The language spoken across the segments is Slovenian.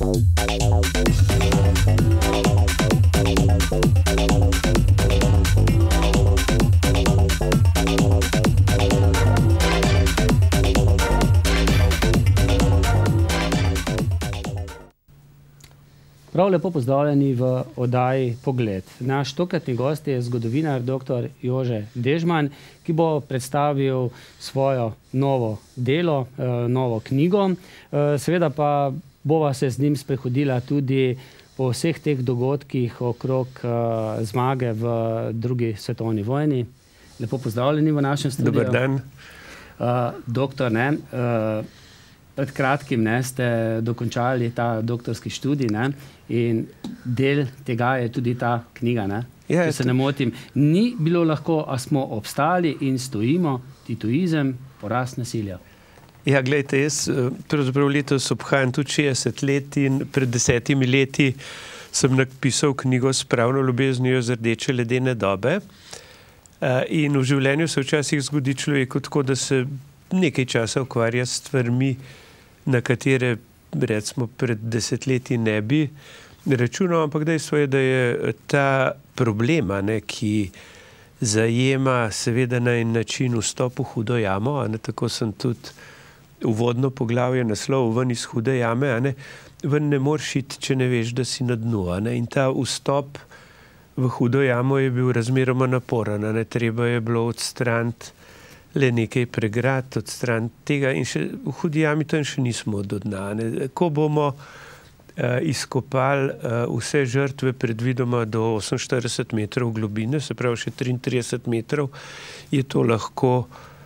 Prav lepo pozdravljeni v oddaji Pogled. Naš tokratni gost je zgodovinar dr. Jože Dežman, ki bo predstavil svojo novo delo, novo knjigo. Seveda pa bova se z njim sprehodila tudi po vseh teh dogodkih okrog zmage v drugi svetovni vojni. Lepo pozdravljeni v našem studiu. Dober dan. Doktor, pred kratkim ste dokončali ta doktorski študij in del tega je tudi ta knjiga. Če se ne motim, ni bilo lahko, a smo obstali in stojimo, titoizem, porast nasilja. Ja, gledajte, jaz pravzaprav letos obhajam tudi 60 let in pred 10 leti sem napisal knjigo S pravno ljubeznijo z rdeče ledene dobe. In v življenju se včasih zgodi človeku tako, da se nekaj časa ukvarja s stvarmi, na katere, recimo, pred desetletji ne bi računal, ampak dejstvo je, da je ta problem, ki zajema seveda na en način vstop v hudo jamo, tako sem tudi uvodno poglavje naslov Ven iz hude jame, ven ne moreš iti, če ne veš, da si na dnu. In ta vstop v hudo jamo je bil razmeroma naporen. Treba je bilo odstraniti le nekaj pregrad, odstraniti tega in še v hudi jami tam še nismo do dna. Ko bomo izkopali vse žrtve predvidoma do 48 metrov globine, se pravi še 33 metrov, je to lahko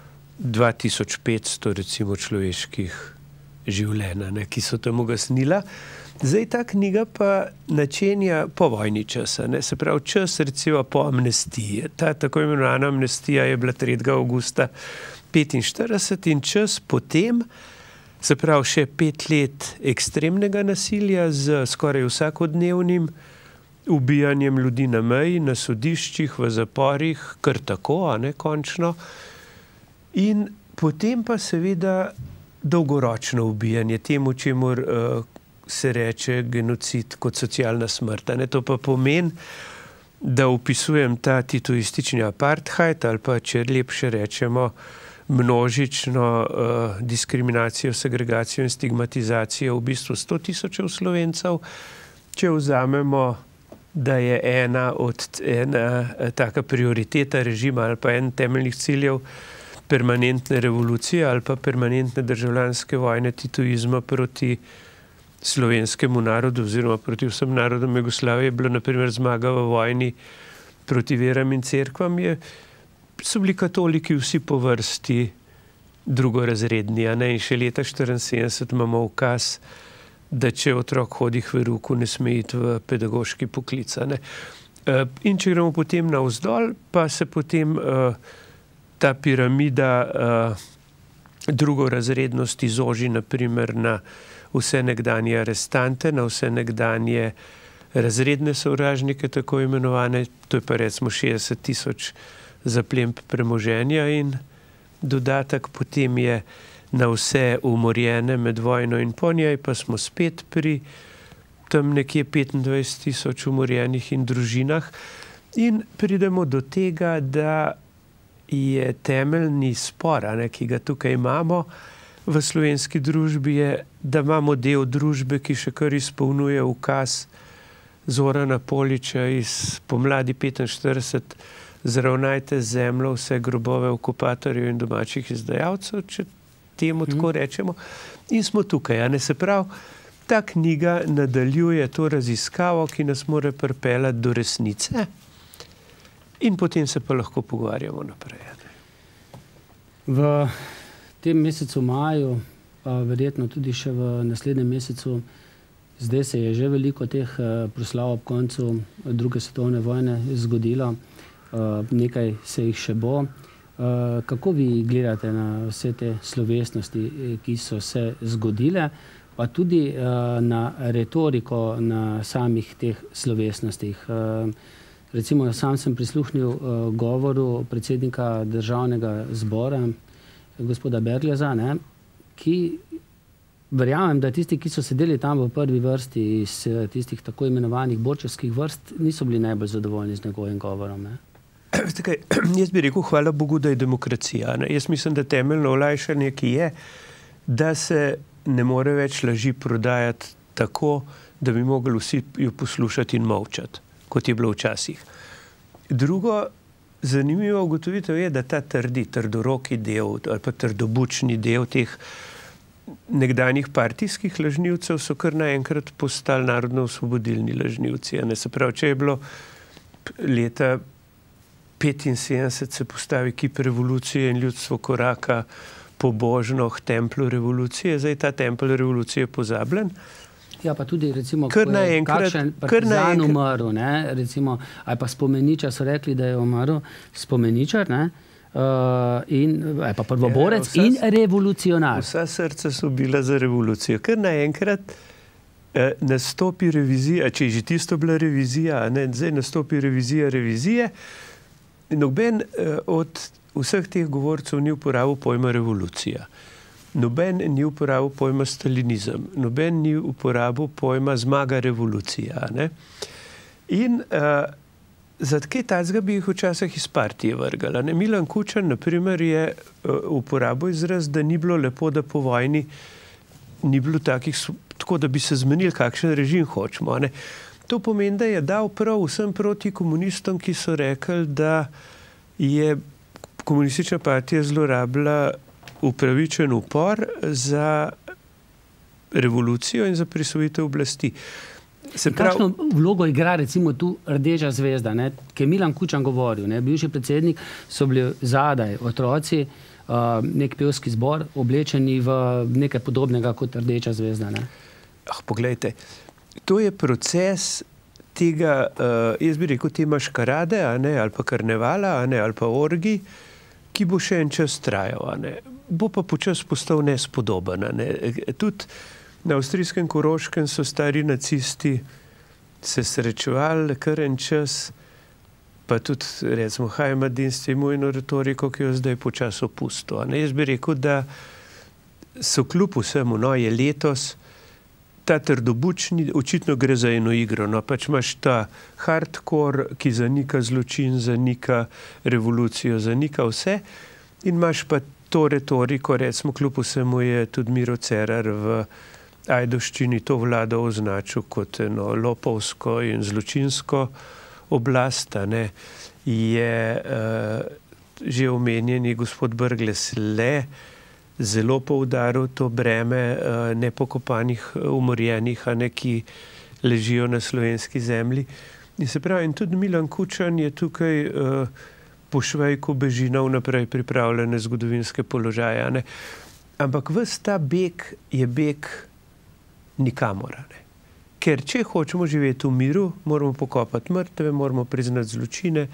2500 recimo človeških življenj, ki so tam ugasnila. Zdaj ta knjiga pa načenja povojni čas, se pravi čas recimo po amnestiji. Ta tako imenovana amnestija je bila 3. avgusta 1945 in čas potem, se pravi še 5 let ekstremnega nasilja z skoraj vsakodnevnim ubijanjem ljudi na meji, na sodiščih, v zaporih, kar tako, končno. In potem pa seveda dolgoročno ubijanje, temu, čemur se reče genocid kot socialna smrt. To pa pomeni, da opisujem ta titoistični apartheid ali pa, če lepše rečemo, množično diskriminacijo, segregacijo in stigmatizacijo v bistvu 100 000 Slovencev. Če vzamemo, da je ena taka prioriteta režima ali pa en temeljnih ciljev permanentne revolucije ali pa permanentne državljanske vojne titoizma proti slovenskemu narodu oziroma proti vsem narodom Jugoslavije, je bila na primer zmaga v vojni proti veram in cerkvam, so bili katoliki vsi po vrsti drugorazredni. In še leta 1974 imamo ukaz, da če otrok hodi k verouku, ne sme iti v pedagoški poklic. In če gremo potem navzdol, pa se potem ta piramida drugorazrednosti zoži na primer na vse nekdanje arestante, na vse nekdanje razredne sovražnike, tako imenovane, to je pa recimo 60 000 zaplemb premoženja in dodatek potem je na vse umorjene med vojno in po njej, pa smo spet pri tam nekje 25 000 umorjenih in družinah in pridemo do tega, da je temeljni spor, ki ga tukaj imamo v slovenski družbi, je, da imamo del družbe, ki še kar izpolnjuje ukaz Zorana Poliča iz pomladi 1945, zravnajte zemljo vse grobove okupatorjev in domačih izdajalcev, če temu tako rečemo. In smo tukaj, se pravi, ta knjiga nadaljuje to raziskavo, ki nas mora pripeljati do resnice in potem se pa lahko pogovarjamo naprej. V tem mesecu maju, pa verjetno tudi še v naslednjem mesecu, zdaj se je že veliko teh proslav ob koncu druge svetovne vojne zgodilo, nekaj se jih še bo. Kako vi gledate na vse te slovesnosti, ki so se zgodile, pa tudi na retoriko na samih teh slovesnostih? Recimo, sam sem prisluhnil govoru predsednika Državnega zbora, gospoda Bergleza, ki verjamem, da tisti, ki so sedeli tam v prvi vrsti iz tistih tako imenovanih borčevskih vrst, niso bili najbolj zadovoljni z njegovim govorom. Ne? Takaj, jaz bi rekel, hvala Bogu, da je demokracija. Ne? Jaz mislim, da temeljno olajšanje, ki je, da se ne more več laži prodajati tako, da bi mogli vsi jo poslušati in molčati, kot je bilo včasih. Drugo, zanimivo ugotovitev je, da ta trdoroki del ali pa trdobučni del teh nekdanjih partijskih lažnivcev so kar naenkrat postali narodno-osvobodilni lažnivci. Ne? Se pravi, če je bilo leta 1975 se postavi kip revolucije in ljudstvo koraka pobožno k templju revolucije, zdaj ta tempelj revolucije pozabljen. Ja, pa tudi recimo, ko je kakšen partizan umrl, ne, recimo, ali pa spomeničar so rekli, da je umrl spomeničar, ne, ali pa prvoborec in revolucionar. Vsa srca so bila za revolucijo. Kar naenkrat nastopi revizija, če je že tisto bila revizija, ne, zdaj nastopi revizije, noben od vseh teh govorcev ni uporabil pojma revolucija. Noben ni uporabil pojma stalinizem, noben ni uporabil pojma zmaga revolucija. Ne? In za kaj takega bi jih včasih iz partije vrgala. Ne? Milan Kučan, na primer, je uporabil izraz, da ni bilo lepo, da po vojni ni bilo takih, tako da bi se zmenili, kakšen režim hočemo. Ne? To pomeni, da je dal prav vsem proti komunistom, ki so rekli, da je komunistična partija zlorabila upravičen upor za revolucijo in za prisvojitev oblasti. Kakšno vlogo igra recimo tu Rdeča zvezda, ne? Ki je Milan Kučan govoril, ne? Bivši predsednik, so bili zadaj otroci, nek pevski zbor, oblečeni v nekaj podobnega kot Rdeča zvezda. Ne? Poglejte, to je proces tega, jaz bi rekel, te maškarade, ali pa karnevala, ali pa orgi, ki bo še en čas trajal. Bo pa počas postal nespodoben. Tudi na avstrijskem Koroškem so stari nacisti se srečevali kar en čas, pa tudi recimo Heimatdienst je imel eno retoriko, ki jo zdaj počas opustil. Jaz bi rekel, da so kljub vsemu, je letos ta trdobučni, očitno gre za eno igro, pač imaš ta hardcore, ki zanika zločin, zanika revolucijo, zanika vse, in imaš pa to retoriko, recimo kljub vsemu je tudi Miro Cerar v Ajdovščini to vlado označil kot eno lopovsko in zločinsko oblast. Je že omenjeni gospod Brglez zelo poudaril to breme nepokopanih, umorjenih, ki ležijo na slovenski zemlji. In se pravi, in tudi Milan Kučan je tukaj po Švejku bežina vnaprej pripravljene zgodovinske položaje. Ampak ves ta beg je beg nikamor. Ker če hočemo živeti v miru, moramo pokopati mrtve, moramo priznati zločine.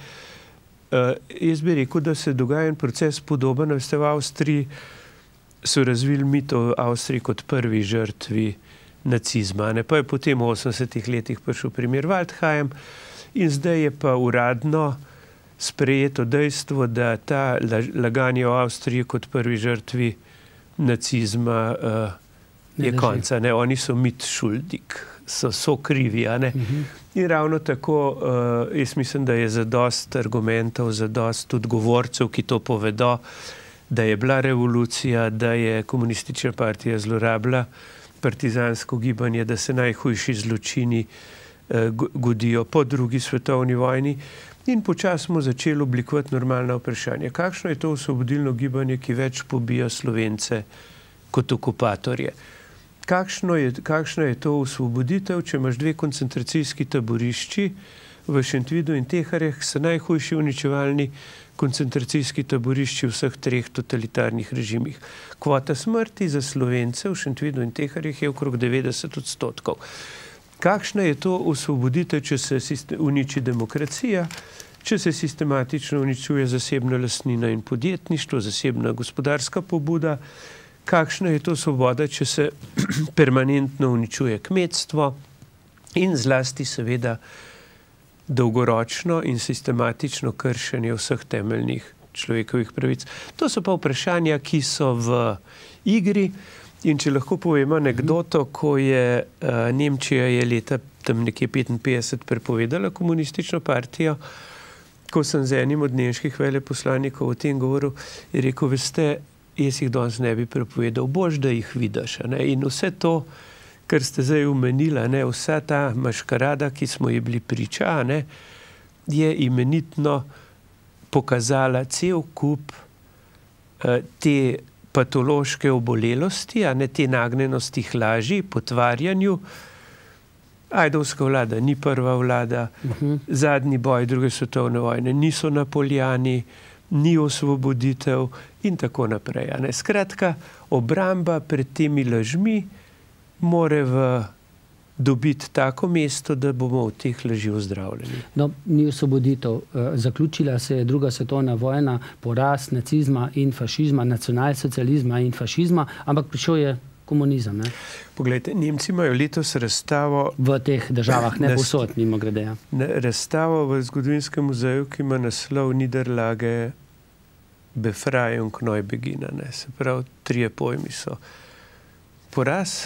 Jaz bi rekel, da se dogaja en proces podoben. Veste, v Avstriji so razvili mit o Avstriji kot prvi žrtvi nacizma. Pa je potem v 80-ih letih prišel primer Waldheim in zdaj je pa uradno sprejeto dejstvo, da ta laganje o Avstriji kot prvi žrtvi nacizma je konca. Oni so mit šuldik, so krivi. In ravno tako jaz mislim, da je zadost argumentov, zadost tudi govorcev, ki to povedo, da je bila revolucija, da je komunistična partija zlorabila partizansko gibanje, da se najhujši zločini godijo po drugi svetovni vojni. In počasi smo začeli oblikovati normalna vprašanja. Kakšno je to osvobodilno gibanje, ki več pobija Slovence kot okupatorje? Kakšna je to osvoboditev, če imaš dve koncentracijski taborišči v Šentvidu in Teharjah, so najhujši uničevalni koncentracijski taborišči v vseh treh totalitarnih režimih. Kvota smrti za Slovence v Šentvidu in Teharjah je okrog 90%. Kakšna je to osvoboditev, če se uniči demokracija, če se sistematično uničuje zasebna lastnina in podjetništvo, zasebna gospodarska pobuda? Kakšna je to svoboda, če se permanentno uničuje kmetstvo in zlasti seveda dolgoročno in sistematično kršenje vseh temeljnih človekovih pravic. To so pa vprašanja, ki so v igri In če lahko povem anekdoto, ko je Nemčija je leta tam nekje 55 prepovedala komunistično partijo, ko sem z enim od nemških veleposlanikov o tem govoril, je rekel, veste, jaz jih danes ne bi prepovedal, boš, da jih vidiš. In vse to, kar ste zdaj omenila, vsa ta maškarada, ki smo ji bili priča, je imenitno pokazala cel kup te patološke obolelosti, te nagnjenosti k laži, potvarjanju. Ajdovska vlada ni prva vlada, zadnji boj druge svetovne vojne niso Napoleoni, ni osvoboditev in tako naprej. Skratka, obramba pred temi lažmi more dobiti tako mesto, da bomo od teh laži ozdravljeni. No, ni osvoboditev. Zaključila se je druga svetovna vojna, poraz nacizma in fašizma, nacionalsocializma in fašizma, ampak prišel je komunizem. Poglejte, Nemci imajo letos razstavo v teh državah, ne povsod, mimogrede. Razstavo v zgodovinskem muzeju, ki ima naslov Niederlage, Befreiung, Neubeginn. Se pravi, 3 pojmi so. Poraz,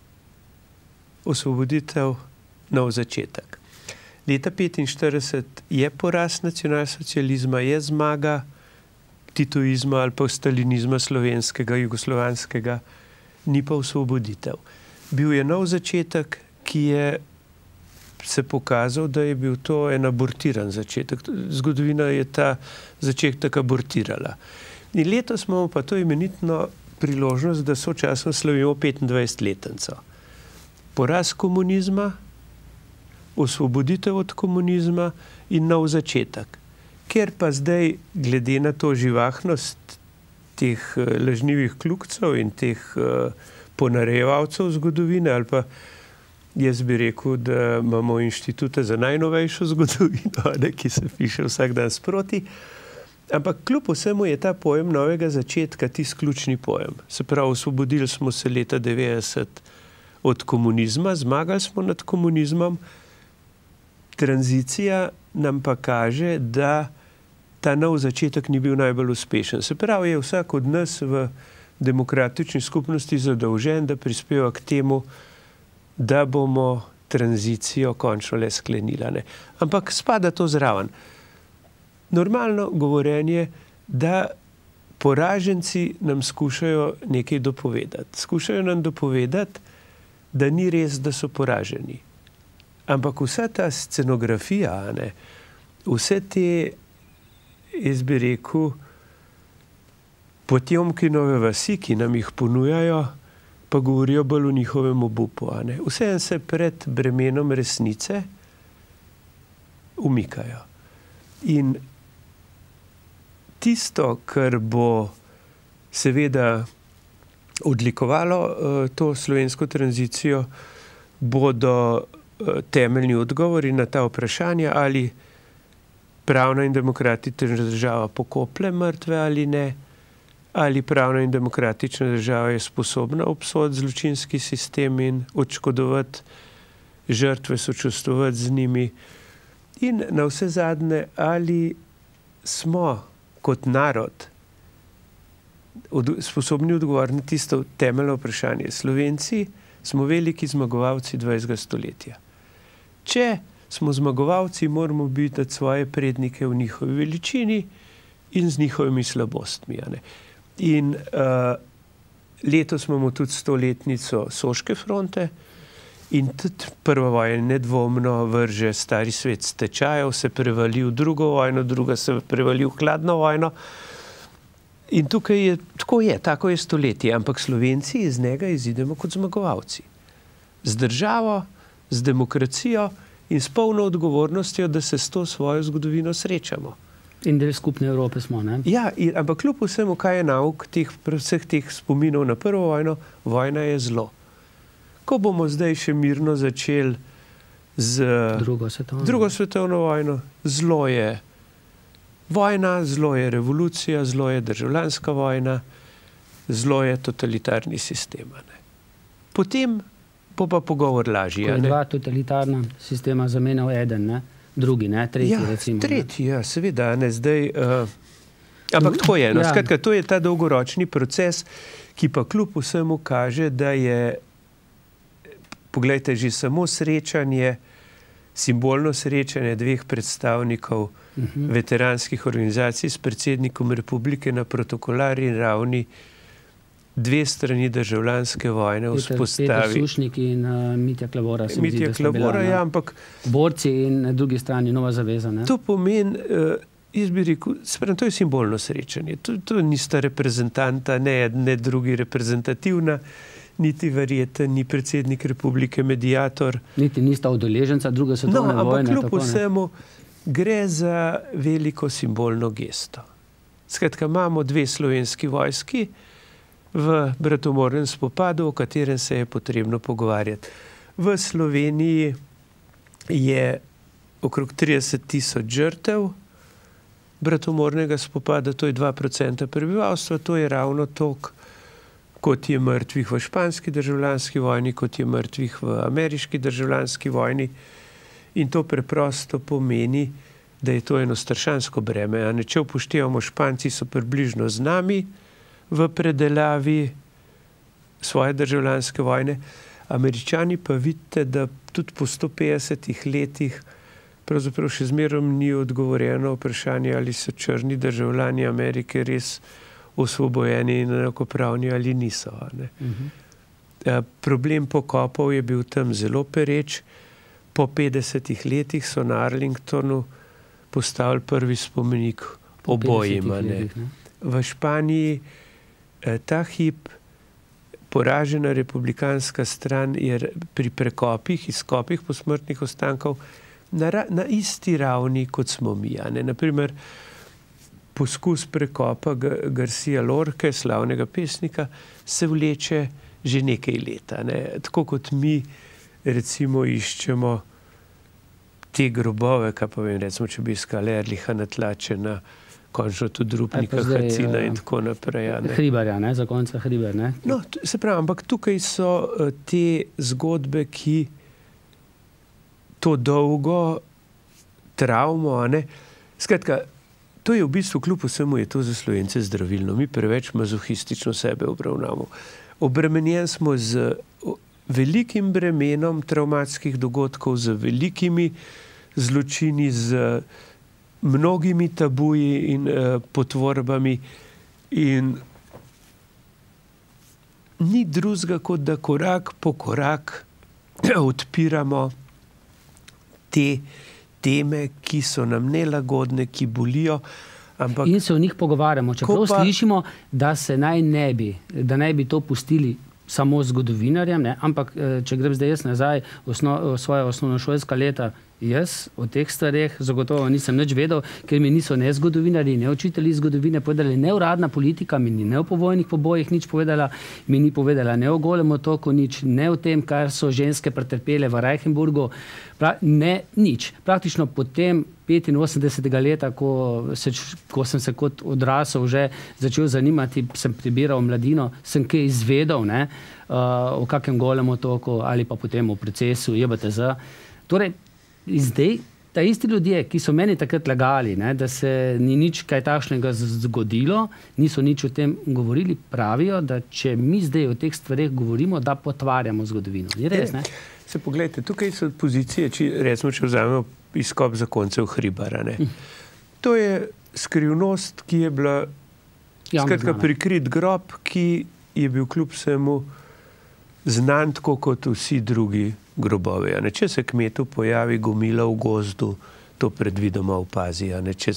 osvoboditev, nov začetek. Leta 1945 je poraz nacionalsocializma, je zmaga titoizma ali pa stalinizma slovenskega, jugoslovanskega, ni pa osvoboditev. Bil je nov začetek, ki je se pokazal, da je bil to en abortiran začetek. Zgodovina je ta začetek abortirala. In letos imamo pa to imenitno priložnost, da sočasno slavimo 25-letnico. Poraz komunizma, osvoboditev od komunizma in nov začetek. Ker pa zdaj, glede na to živahnost teh lažnivih kljukcev in teh ponarejevalcev zgodovine, ali pa jaz bi rekel, da imamo inštitute za najnovejšo zgodovino, ki se piše vsak dan sproti, ampak kljub vsemu je ta pojem novega začetka tisti ključni pojem. Se pravi, osvobodili smo se leta 90 od komunizma, zmagali smo nad komunizmom, tranzicija nam pa kaže, da ta nov začetek ni bil najbolj uspešen. Se pravi, je vsak od nas v demokratični skupnosti zadolžen, da prispeva k temu, da bomo tranzicijo končno le sklenili. Ampak spada to zraven. Normalno govorenje, da poraženci nam skušajo nekaj dopovedati. Skušajo nam dopovedati, da ni res, da so poraženi. Ampak vsa ta scenografija, vse te, jaz bi rekel, Potjomkinove vasi, ki nam jih ponujajo, pa govorijo bolj o njihovem obupu. Vseeno se pred bremenom resnice umikajo. In tisto, kar bo seveda odlikovalo to slovensko tranzicijo, bodo temeljni odgovori na ta vprašanja, ali pravna in demokratična država pokoplje mrtve ali ne, ali pravna in demokratična država je sposobna obsoditi zločinski sistem in odškodovati žrtve, sočustvovati z njimi. In na vse zadnje, ali smo kot narod sposobni odgovoriti na tisto temeljno vprašanje. Slovenci smo veliki zmagovalci 20. stoletja. Če smo zmagovalci, moramo biti svoje prednike v njihovi veličini in z njihovimi slabostmi. In letos imamo tudi 100-letnico Soške fronte in tudi prva vojna nedvomno vrže stari svet s tečajev, se prevali v drugo vojno, druga se prevali v hladno vojno. In tukaj je, tako je stoletje, ampak Slovenci iz njega izidemo kot zmagovalci. Z državo, z demokracijo in s polno odgovornostjo, da se s to svojo zgodovino srečamo. In del skupne Evrope smo, ne? Ja, ampak kljub vsemu, kaj je nauk vseh teh spominov na prvo vojno, vojna je zlo. Ko bomo zdaj še mirno začeli z drugo svetovno vojno, zlo je vojna, zlo je revolucija, zlo je državljanska vojna, zlo je totalitarni sistem. Potem bo pa pogovor lažji. Ko je dva totalitarna sistema zamenjal eden, ne? Drugi, ne? Tretji, recimo. Tretji, ja, seveda. Zdaj, Ampak tako je. No, skratka, to je ta dolgoročni proces, ki pa kljub vsemu kaže, da je, poglejte, že samo srečanje, simbolno srečanje dveh predstavnikov veteranskih organizacij s predsednikom republike na protokolarni ravni dve strani državljanske vojne vzpostavi. Peter Sušnik in Mitja Klavora. Mitja Klavora, ja, ampak borci in na drugi strani Nova zaveza. Ne? To pomeni, jaz bi rekel, to je simbolno srečanje. To nista reprezentanta, ne drugi reprezentativna, niti verjeten, ni predsednik republike mediator. Niti nista udeleženca druge svetovne vojne. Ampak kljub vsemu gre za veliko simbolno gesto. Skratka, imamo dve slovenski vojski v bratomornem spopadu, o katerem se je potrebno pogovarjati. V Sloveniji je okrog 30.000 žrtev bratomornega spopada, to je 2% prebivalstva, to je ravno toliko, kot je mrtvih v španski državljanski vojni, kot je mrtvih v ameriški državljanski vojni. In to preprosto pomeni, da je to eno strašansko breme. Če upoštevamo, Španci so približno z nami v predelavi svoje državljanske vojne, Američani pa vidite, da tudi po 150 letih pravzaprav še zmerom ni odgovorjeno vprašanje, ali so črni državljani Amerike res osvobojeni in enakopravni ali niso. Problem pokopov je bil tam zelo pereč. Po 50 letih so na Arlingtonu postavili prvi spomenik obojima. V Španiji ta hip poražena republikanska stran je pri prekopih, izkopih posmrtnih ostankov na isti ravni, kot smo mi. Naprimer, poskus prekopa Garcia Lorke, slavnega pesnika, se vleče že nekaj leta. Tako kot mi recimo iščemo te grobove, kaj pa vem, recimo, če bi iskali Erliha Natlačena, končno tudi Rupnika, Hacina in tako naprej. Hribarja, za konca Hribar, ne? No, se pravi, ampak tukaj so te zgodbe, ki to dolgo travmo, Skratka, to je v bistvu, kljub vsemu je to za Slovence zdravilno. Mi preveč mazohistično sebe obravnamo. Obremenjen smo z velikim bremenom travmatskih dogodkov, z velikimi zločini, z mnogimi tabuji in potvorbami in ni drugega, kot da korak po korak odpiramo te teme, ki so nam nelagodne, ki bolijo. In se o njih pogovarjamo, čeprav slišimo, da ne bi to pustili samo zgodovinarjem, ampak če grem zdaj jaz nazaj v svoje osnovnošolska leta, jaz o teh stvareh zagotovo nisem nič vedel, ker mi niso ne zgodovinarji, ne učitelji zgodovine povedali, ne uradna politika mi ni ne o povojnih pobojih nič povedala, mi ni povedala ne o Golem otoku nič, ne o tem, kar so ženske pretrpele v Reichenburgu, ne nič. Praktično potem 85. leta, ko sem se kot odrasel že začel zanimati, sem prebiral Mladino, sem kaj izvedel o kakem Golem otoku ali pa potem o procesu JBTZ. Torej, zdaj, ta isti ljudje, ki so meni takrat lagali, da se ni nič kaj takšnega zgodilo, niso nič o tem govorili, pravijo, da če mi zdaj o teh stvareh govorimo, da potvarjamo zgodovino. Je res, ne? Se pogledajte, tukaj so pozicije, recimo, če vzamemo izkop zakoncev Hribara. To je skrivnost, ki je bila skratka prikrit grob, ki je bil kljub vsemu znan tako kot vsi drugi grobovi. Če se kmetu pojavi gomila v gozdu, to predvidoma opazi.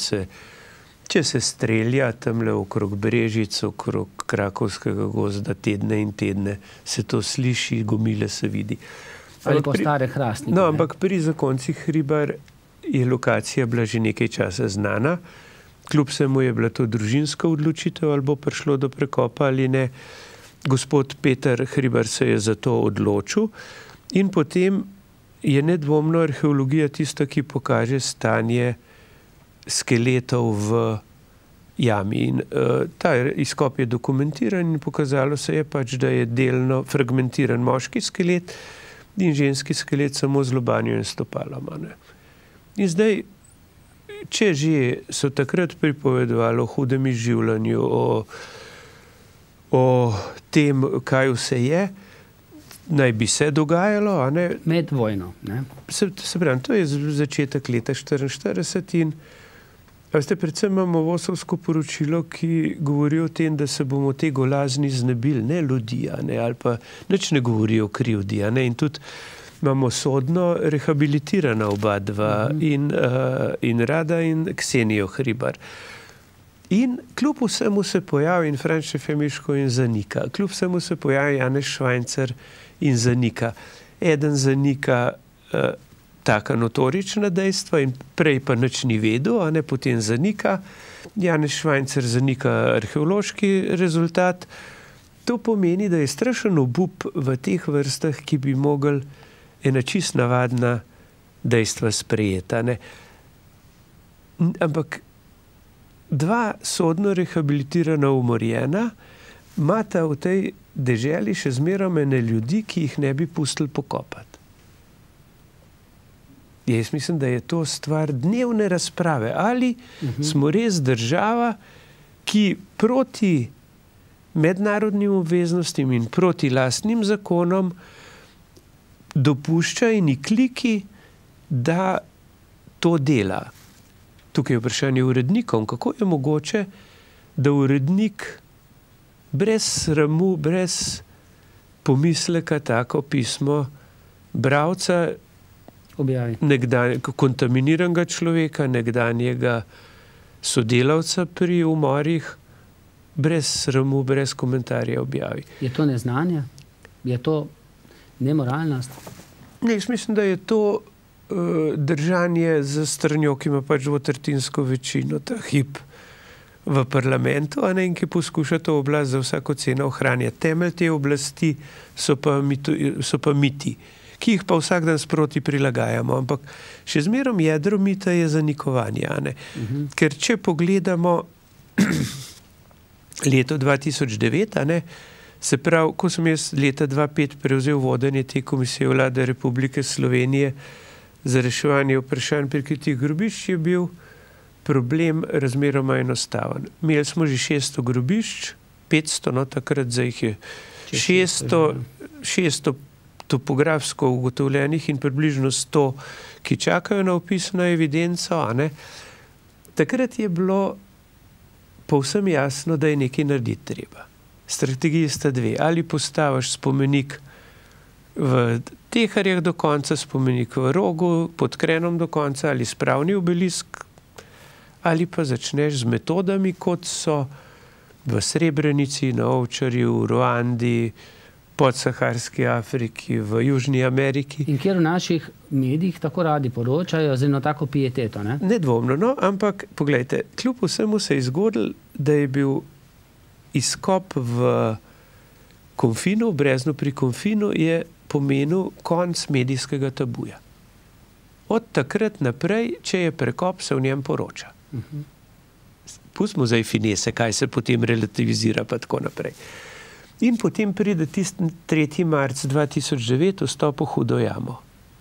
Če se strelja tamle okrog Brežic, okrog Krakovskega gozda tedne in tedne, se to sliši, gomile se vidi. Ali pa stare hrastnike. No, ampak pri zakoncih Hribar je lokacija bila že nekaj časa znana. Kljub vsemu je bila to družinska odločitev, ali bo prišlo do prekopa ali ne. Gospod Peter Hribar se je za to odločil in potem je nedvomno arheologija tista, ki pokaže stanje skeletov v jami. In ta izkop je dokumentiran in pokazalo se je pač, da je delno fragmentiran moški skelet in ženski skelet samo z lobanjo in stopalom. In zdaj če že so takrat pripovedovali o hudem izživljanju, o tem, kaj vse je, naj bi se dogajalo, a ne? Med vojno, ne? Se pravi, to je začetek leta 1944 in veste, predvsem imamo Vosovsko poročilo, ki govori o tem, da se bomo te golazni znebili, ne ljudi, a ne, ali pa nič ne govori o krivdi, a ne, in tudi imamo sodno rehabilitirana oba dva, in Rada in Ksenijo Hribar. In kljub vsemu se pojavi in Franč Šefemiško in zanika, kljub vsemu se pojavi Janez Švajcar in zanika. Eden zanika taka notorična dejstva in prej pa nič ni vedel, a ne, potem zanika. Janez Švajcar zanika arheološki rezultat. To pomeni, da je strašen obup v teh vrstah, ki bi mogli ena čist navadna dejstva sprejeta, ne. Ampak dva sodno rehabilitirana umorjena imata v tej deželi še zmeraj ene ljudi, ki jih ne bi pustili pokopati. Jaz mislim, da je to stvar dnevne razprave. Ali smo res država, ki proti mednarodnim obveznostim in proti lastnim zakonom dopušča in kliki, da to dela. Tukaj je vprašanje urednikom. Kako je mogoče, da urednik brez sramu, brez pomisleka tako pismo bralca kontaminiranega človeka, nekdanjega sodelavca pri umorih, brez sramu, brez komentarja objavi. Je to neznanje? Je to nemoralnost? Ne, jaz mislim, da je to držanje za stranjo, ki ima pač dvotretjinsko večino ta hip v parlamentu, a ne, in ki poskuša to oblast za vsako ceno ohranjati. Temelj te oblasti so pa miti, ki jih pa vsak dan sproti prilagajamo, ampak še zmerom jedro mita je zanikovanje, a ne. Ker če pogledamo leto 2009, a ne, se pravi, ko sem jaz leta 2005 prevzel vodenje te komisije Vlade Republike Slovenije za reševanje vprašanj prikritih grobišč, je bil problem razmeroma enostaven. Imeli smo že 600 grobišč, 500, no takrat za jih je 600 topografsko ugotovljenih in približno 100, ki čakajo na vpis na evidenco, a ne. Takrat je bilo povsem jasno, da je nekaj narediti treba. Strategiji sta dve. Ali postaviš spomenik v Teharjah do konca, spomenik v Rogu, pod Krenom do konca, ali spravni obelisk, ali pa začneš z metodami, kot so v Srebrenici, na Ovčarju, v Ruandi, podsaharski Afriki, v Južni Ameriki. In kjer v naših medijih tako radi poročajo z eno tako pieteto, ne? Nedvomno, no, ampak poglejte, kljub vsemu se je zgodilo, da je bil izkop v Konfinu, v Breznu pri Konfinu, je pomenil konc medijskega tabuja. Od takrat naprej, če je prekop, se v njem poroča. Pustimo zdaj finese, kaj se potem relativizira, pa tako naprej. In potem pride tisti 3. marec 2009 vstop v Hudo jamo.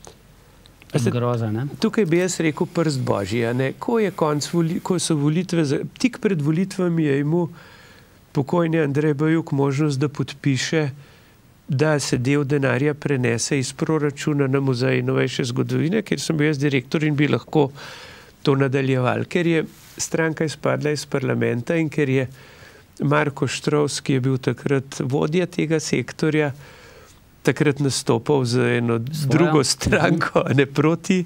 Groza, ne? Tukaj bi jaz rekel prst božji, a ne? Ko so volitve, tik pred volitvami je imel pokojni Andrej Bajuk možnost, da podpiše, da se del denarja prenese iz proračuna na Muzej novejše zgodovine, kjer sem bil jaz direktor in bi lahko to nadaljeval, ker je stranka izpadla iz parlamenta in ker je Marko Štrovs, ki je bil takrat vodja tega sektorja, takrat nastopal za eno drugo stranko, ne proti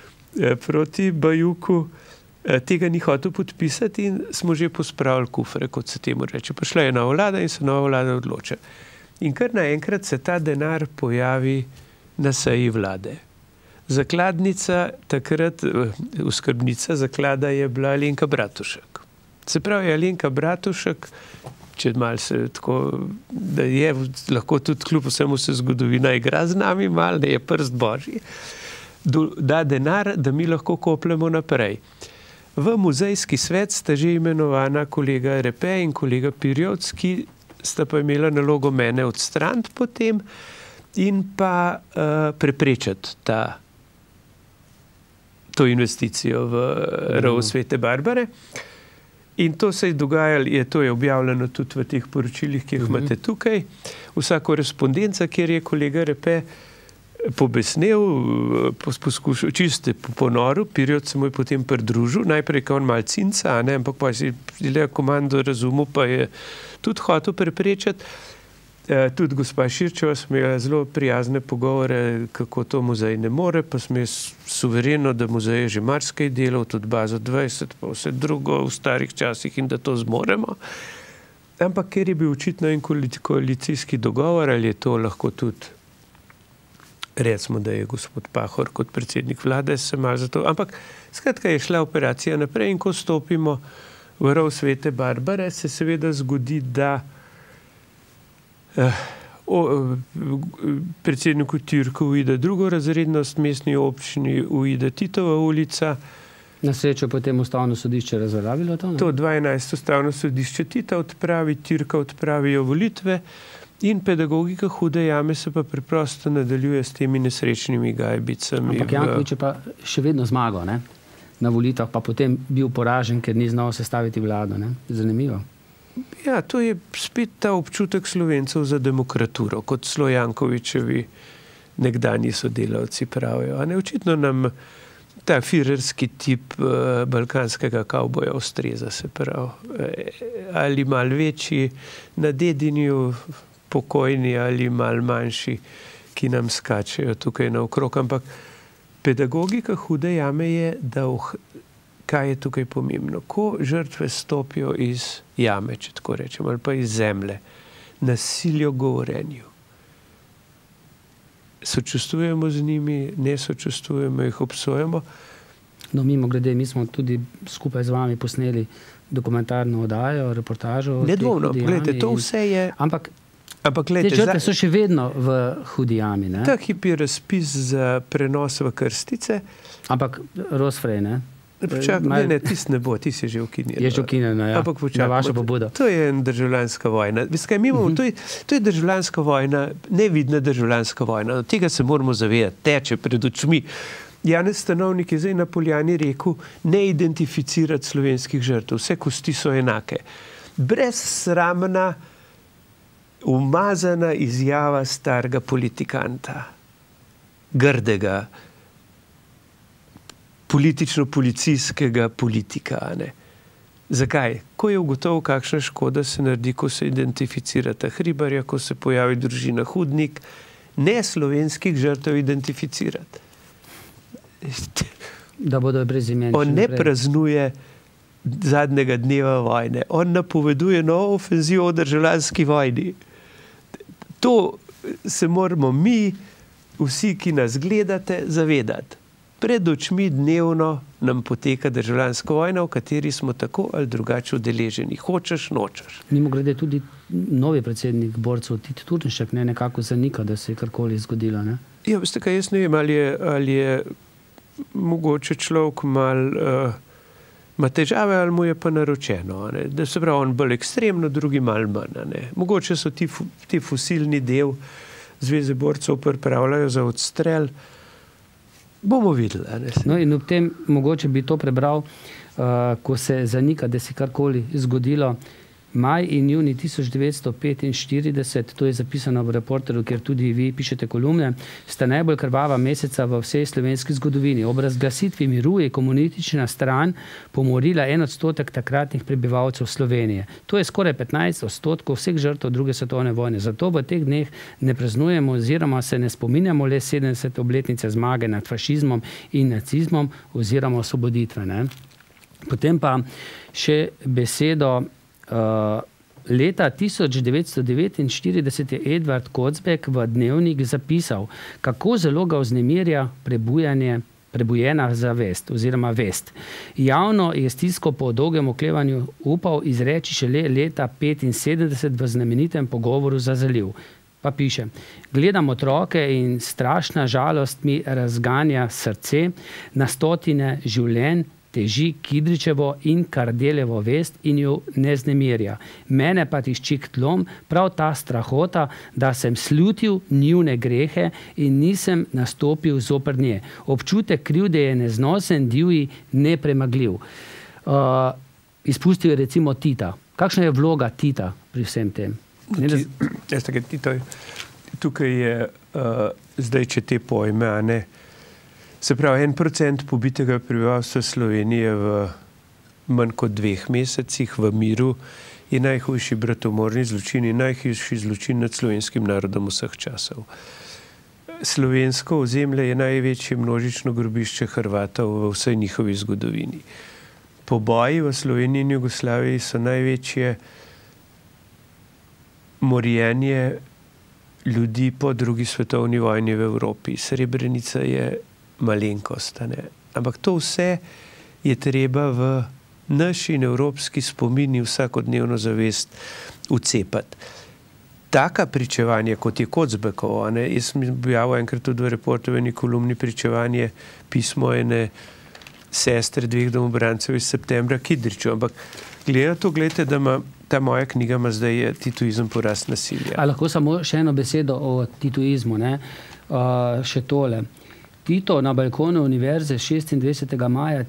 Bajuku, tega ni hotel podpisati in smo že pospravili kufre, kot se temu reče. Prišla je nova vlada in se nova vlada odloča. In kar naenkrat se ta denar pojavi na seji vlade. Zakladnica takrat, oskrbnica zaklada je bila Alenka Bratušek. Se pravi, Alenka Bratušek, če malo se tako, da je lahko tudi kljub vsemu se zgodovina igra z nami, malo, da je prst božji, da denar, da mi lahko kopljemo naprej. V muzejski svet sta že imenovana kolega Repe in kolega Pirjovc, ki sta pa imela nalogo mene odstraniti potem in pa preprečiti to investicijo v rov Svete Barbare. In to se je dogajalo, to je objavljeno tudi v teh poročilih, ki jih imate tukaj. Vsa korespondenca, kjer je kolega Repe pobesnel, poskušal čiste po ponoru, Pirjot se mu je potem pridružil, najprej kao on mal cinca, ampak pa si komando razumel, pa je tudi hotel preprečati. Tudi gospa Širčeva smo imeli zelo prijazne pogovore, kako to muzej ne more, pa smo suvereno, da muzej je že marsikaj delal, tudi bazo 20, pa vse drugo v starih časih in da to zmoremo. Ampak ker je bil očitno en koalicijski dogovor, ali je to lahko tudi, recimo, da je gospod Pahor kot predsednik vlade se malo za to, ampak skratka je šla operacija naprej in ko stopimo v rov Svete Barbare, se seveda zgodi, da predsedniku Türku uide drugorazrednost, mestni občini uide Titova ulica. Na srečo potem ustavno sodišče razveljavilo to? To 12. ustavno sodišče Tita odpravi, Türka odpravijo volitve in pedagogika Hude jame se pa preprosto nadaljuje s temi nesrečnimi gajbicami. Ampak Janković je pa še vedno zmagal, ne? Na volitvah, pa potem bil poražen, ker ni znal sestaviti vlado. Ne? Zanimivo. Ja, to je spet ta občutek Slovencev za demokraturo, kot Jankovićevi nekdanji sodelavci pravijo. Očitno nam ta firerski tip balkanskega kavboja ustreza, se pravi. Ali malo večji na dedinju pokojni ali malo manjši, ki nam skačejo tukaj naokrog. Ampak pedagogika Hude jame je, da kaj je tukaj pomembno? Ko žrtve stopijo iz jame, če tako rečem, ali pa iz zemlje, nasiljo govorenju. Sočustvujemo z njimi, ne sočustvujemo, jih obsojamo. No, mimogrede, mi smo tudi skupaj z vami posneli dokumentarno oddajo, reportažo. Nedvomno, pogledajte, to vse je... Ampak te žrtve so še vedno v Hudi jami, ne? Ta hip je razpis za prenos v krstice. Ampak Rosfrej, ne? Ne, tisti ne bo, ti si že ukinjen. Je že ukinjen, ja. Na vašo pobudo. To je državljanska vojna. To je državljanska vojna, nevidna državljanska vojna. Od tega se moramo zavedati, teče pred očmi. Janez Stanovnik je zdaj na Poljani rekel, ne identificirati slovenskih žrtev, vse kosti so enake. Brezsramna, umazana izjava starega politikanta, grdega, politično-policijskega politika. Ne? Zakaj? Ko je ugotovil, kakšna škoda se naredi, ko se identificirata Hribarja, ko se pojavi družina Hudnik, ne slovenskih žrtev identificirati. Da bodo brezimeni. On ne praznuje zadnjega dneva vojne. On napoveduje novo ofenzivo o državljanski vojni. To se moramo mi, vsi, ki nas gledate, zavedati. Pred očmi dnevno nam poteka državljanska vojna, v kateri smo tako ali drugače udeleženi. Hočeš, nočeš. Mimogrede tudi novi predsednik borcev Tit Turnšek nekako zanika, da se je karkoli zgodilo. Ne? Ja, veste kaj, jaz ne vem, ali je mogoče človek malo ima težave, ali mu je pa naročeno. Ne? Da se pravi, on bolj ekstremno, drugi malo manj. Ne? Mogoče so ti fosilni del Zveze borcev pripravljajo za odstrel. Bomo videli. No in ob tem mogoče bi to prebral, ko se zanika, da se karkoli zgodilo. Maj in juni 1945, to je zapisano v Reporterju, kjer tudi vi pišete kolumne, sta najbolj krvava meseca v vsej slovenski zgodovini. Ob razglasitvi miru je komunistična stran pomorila 1% takratnih prebivalcev Slovenije. To je skoraj 15% vseh žrtev druge svetovne vojne. Zato v teh dneh ne praznujemo oziroma se ne spominjamo le 70. obletnice zmage nad fašizmom in nacizmom oziroma osvoboditve. Ne? Potem pa še besedo leta 1949 je Edvard Kocbek v Dnevnik zapisal, kako zelo ga vznemirja prebujena zavest oziroma vest. Javno je stisko po dolgem oklevanju upal izreči šele leta 1975 v znamenitem pogovoru za Zaliv. Pa piše, gledam otroke in strašna žalost mi razganja srce na stotine življenj, teži Kidričevo in Kardeljevo vest in jo ne znemirja. Mene pa tišči k tlom prav ta strahota, da sem slutil njune grehe in nisem nastopil zoper nje. Občutek krivde je neznosen, divji, nepremagljiv. Izpustil je recimo Tita. Kakšna je vloga Tita pri vsem tem? Tukaj je zdaj, če te pojme, a ne, se pravi, 1% pobitega prebivalstva Slovenije v manj kot 2 mesecih v miru je najhujši bratomorni zločin in najhujši zločin nad slovenskim narodom vseh časov. Slovensko ozemlje je največje množično grobišče Hrvatov v vsej njihovi zgodovini. Poboji v Sloveniji in Jugoslaviji so največje morjenje ljudi po drugi svetovni vojni v Evropi. Srebrenica je malenkost, ne? Ampak to vse je treba v naš in evropski spomin in vsakodnevno zavest vcepati. Taka pričevanja, kot je Kocbekova, ne? Jaz sem objavil enkrat tudi v Reportu v eni kolumni pričevanje pismo ene sestre 2 domobrancev iz septembra Kidriču, ampak gledajte, da ima ta moja knjiga ima zdaj tituizem, porast nasilja. A lahko samo še eno besedo o tituizmu, ne? Še tole. Tito na balkonu univerze 26. maja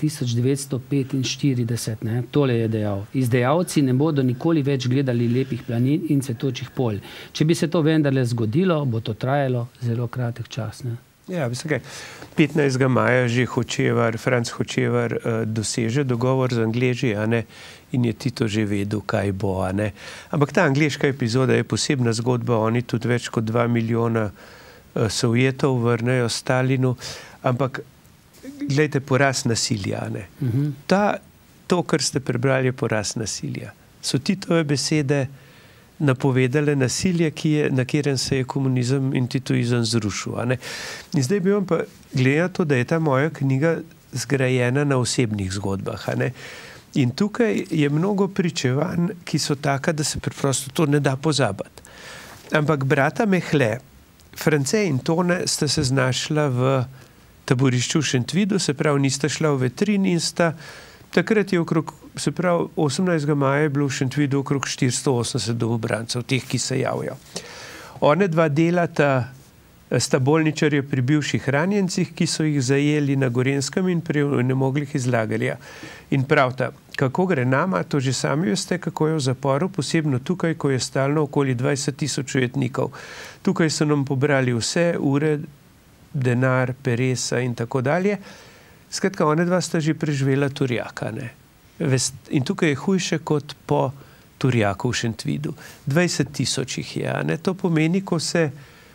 1945, ne? Tole je dejal. Izdajalci ne bodo nikoli več gledali lepih planin in cvetočih polj. Če bi se to vendarle zgodilo, bo to trajalo zelo kratek čas, ne? Ja, mislim, 15. maja že Franc Hočevar doseže dogovor z Angleži, a ne, in je Tito že vedel, kaj bo, a ne. Ampak ta angleška epizoda je posebna zgodba, oni tudi več kot 2 milijona Sovjetov vrnejo Stalinu, ampak gledajte, porast nasilja, ne. To, kar ste prebrali, je porast nasilja. So Titove besede napovedale nasilje, na katerem se je komunizem in tituizem zrušil. A ne? In zdaj bi vam pa gledal to, da je ta moja knjiga zgrajena na osebnih zgodbah. A ne? In tukaj je mnogo pričevanj, ki so taka, da se preprosto to ne da pozabiti. Ampak brata Mehle, France in Tone, sta se znašla v taborišču v Šentvidu, se pravi, nista šla v Vetrin in sta takrat je okrog, se pravi, 18. maja je bilo v Šentvidu okrog 480 domobrancev, teh, ki se javijo. One dva delata, sta bolničarja pri bivših ranjencih, ki so jih zajeli na Gorenjskem in pri onemoglih iz lagerja. In pravta, kako gre nama, to že sami veste, kako je v zaporu, posebno tukaj, ko je stalno okoli 20,000 ujetnikov. Tukaj so nam pobrali vse, ure, denar, peresa in tako dalje. Skratka, one dva sta že preživela Turjaka, ne. In tukaj je hujše kot po Turjaku v Šentvidu. 20,000 jih je, ne. To pomeni, ko se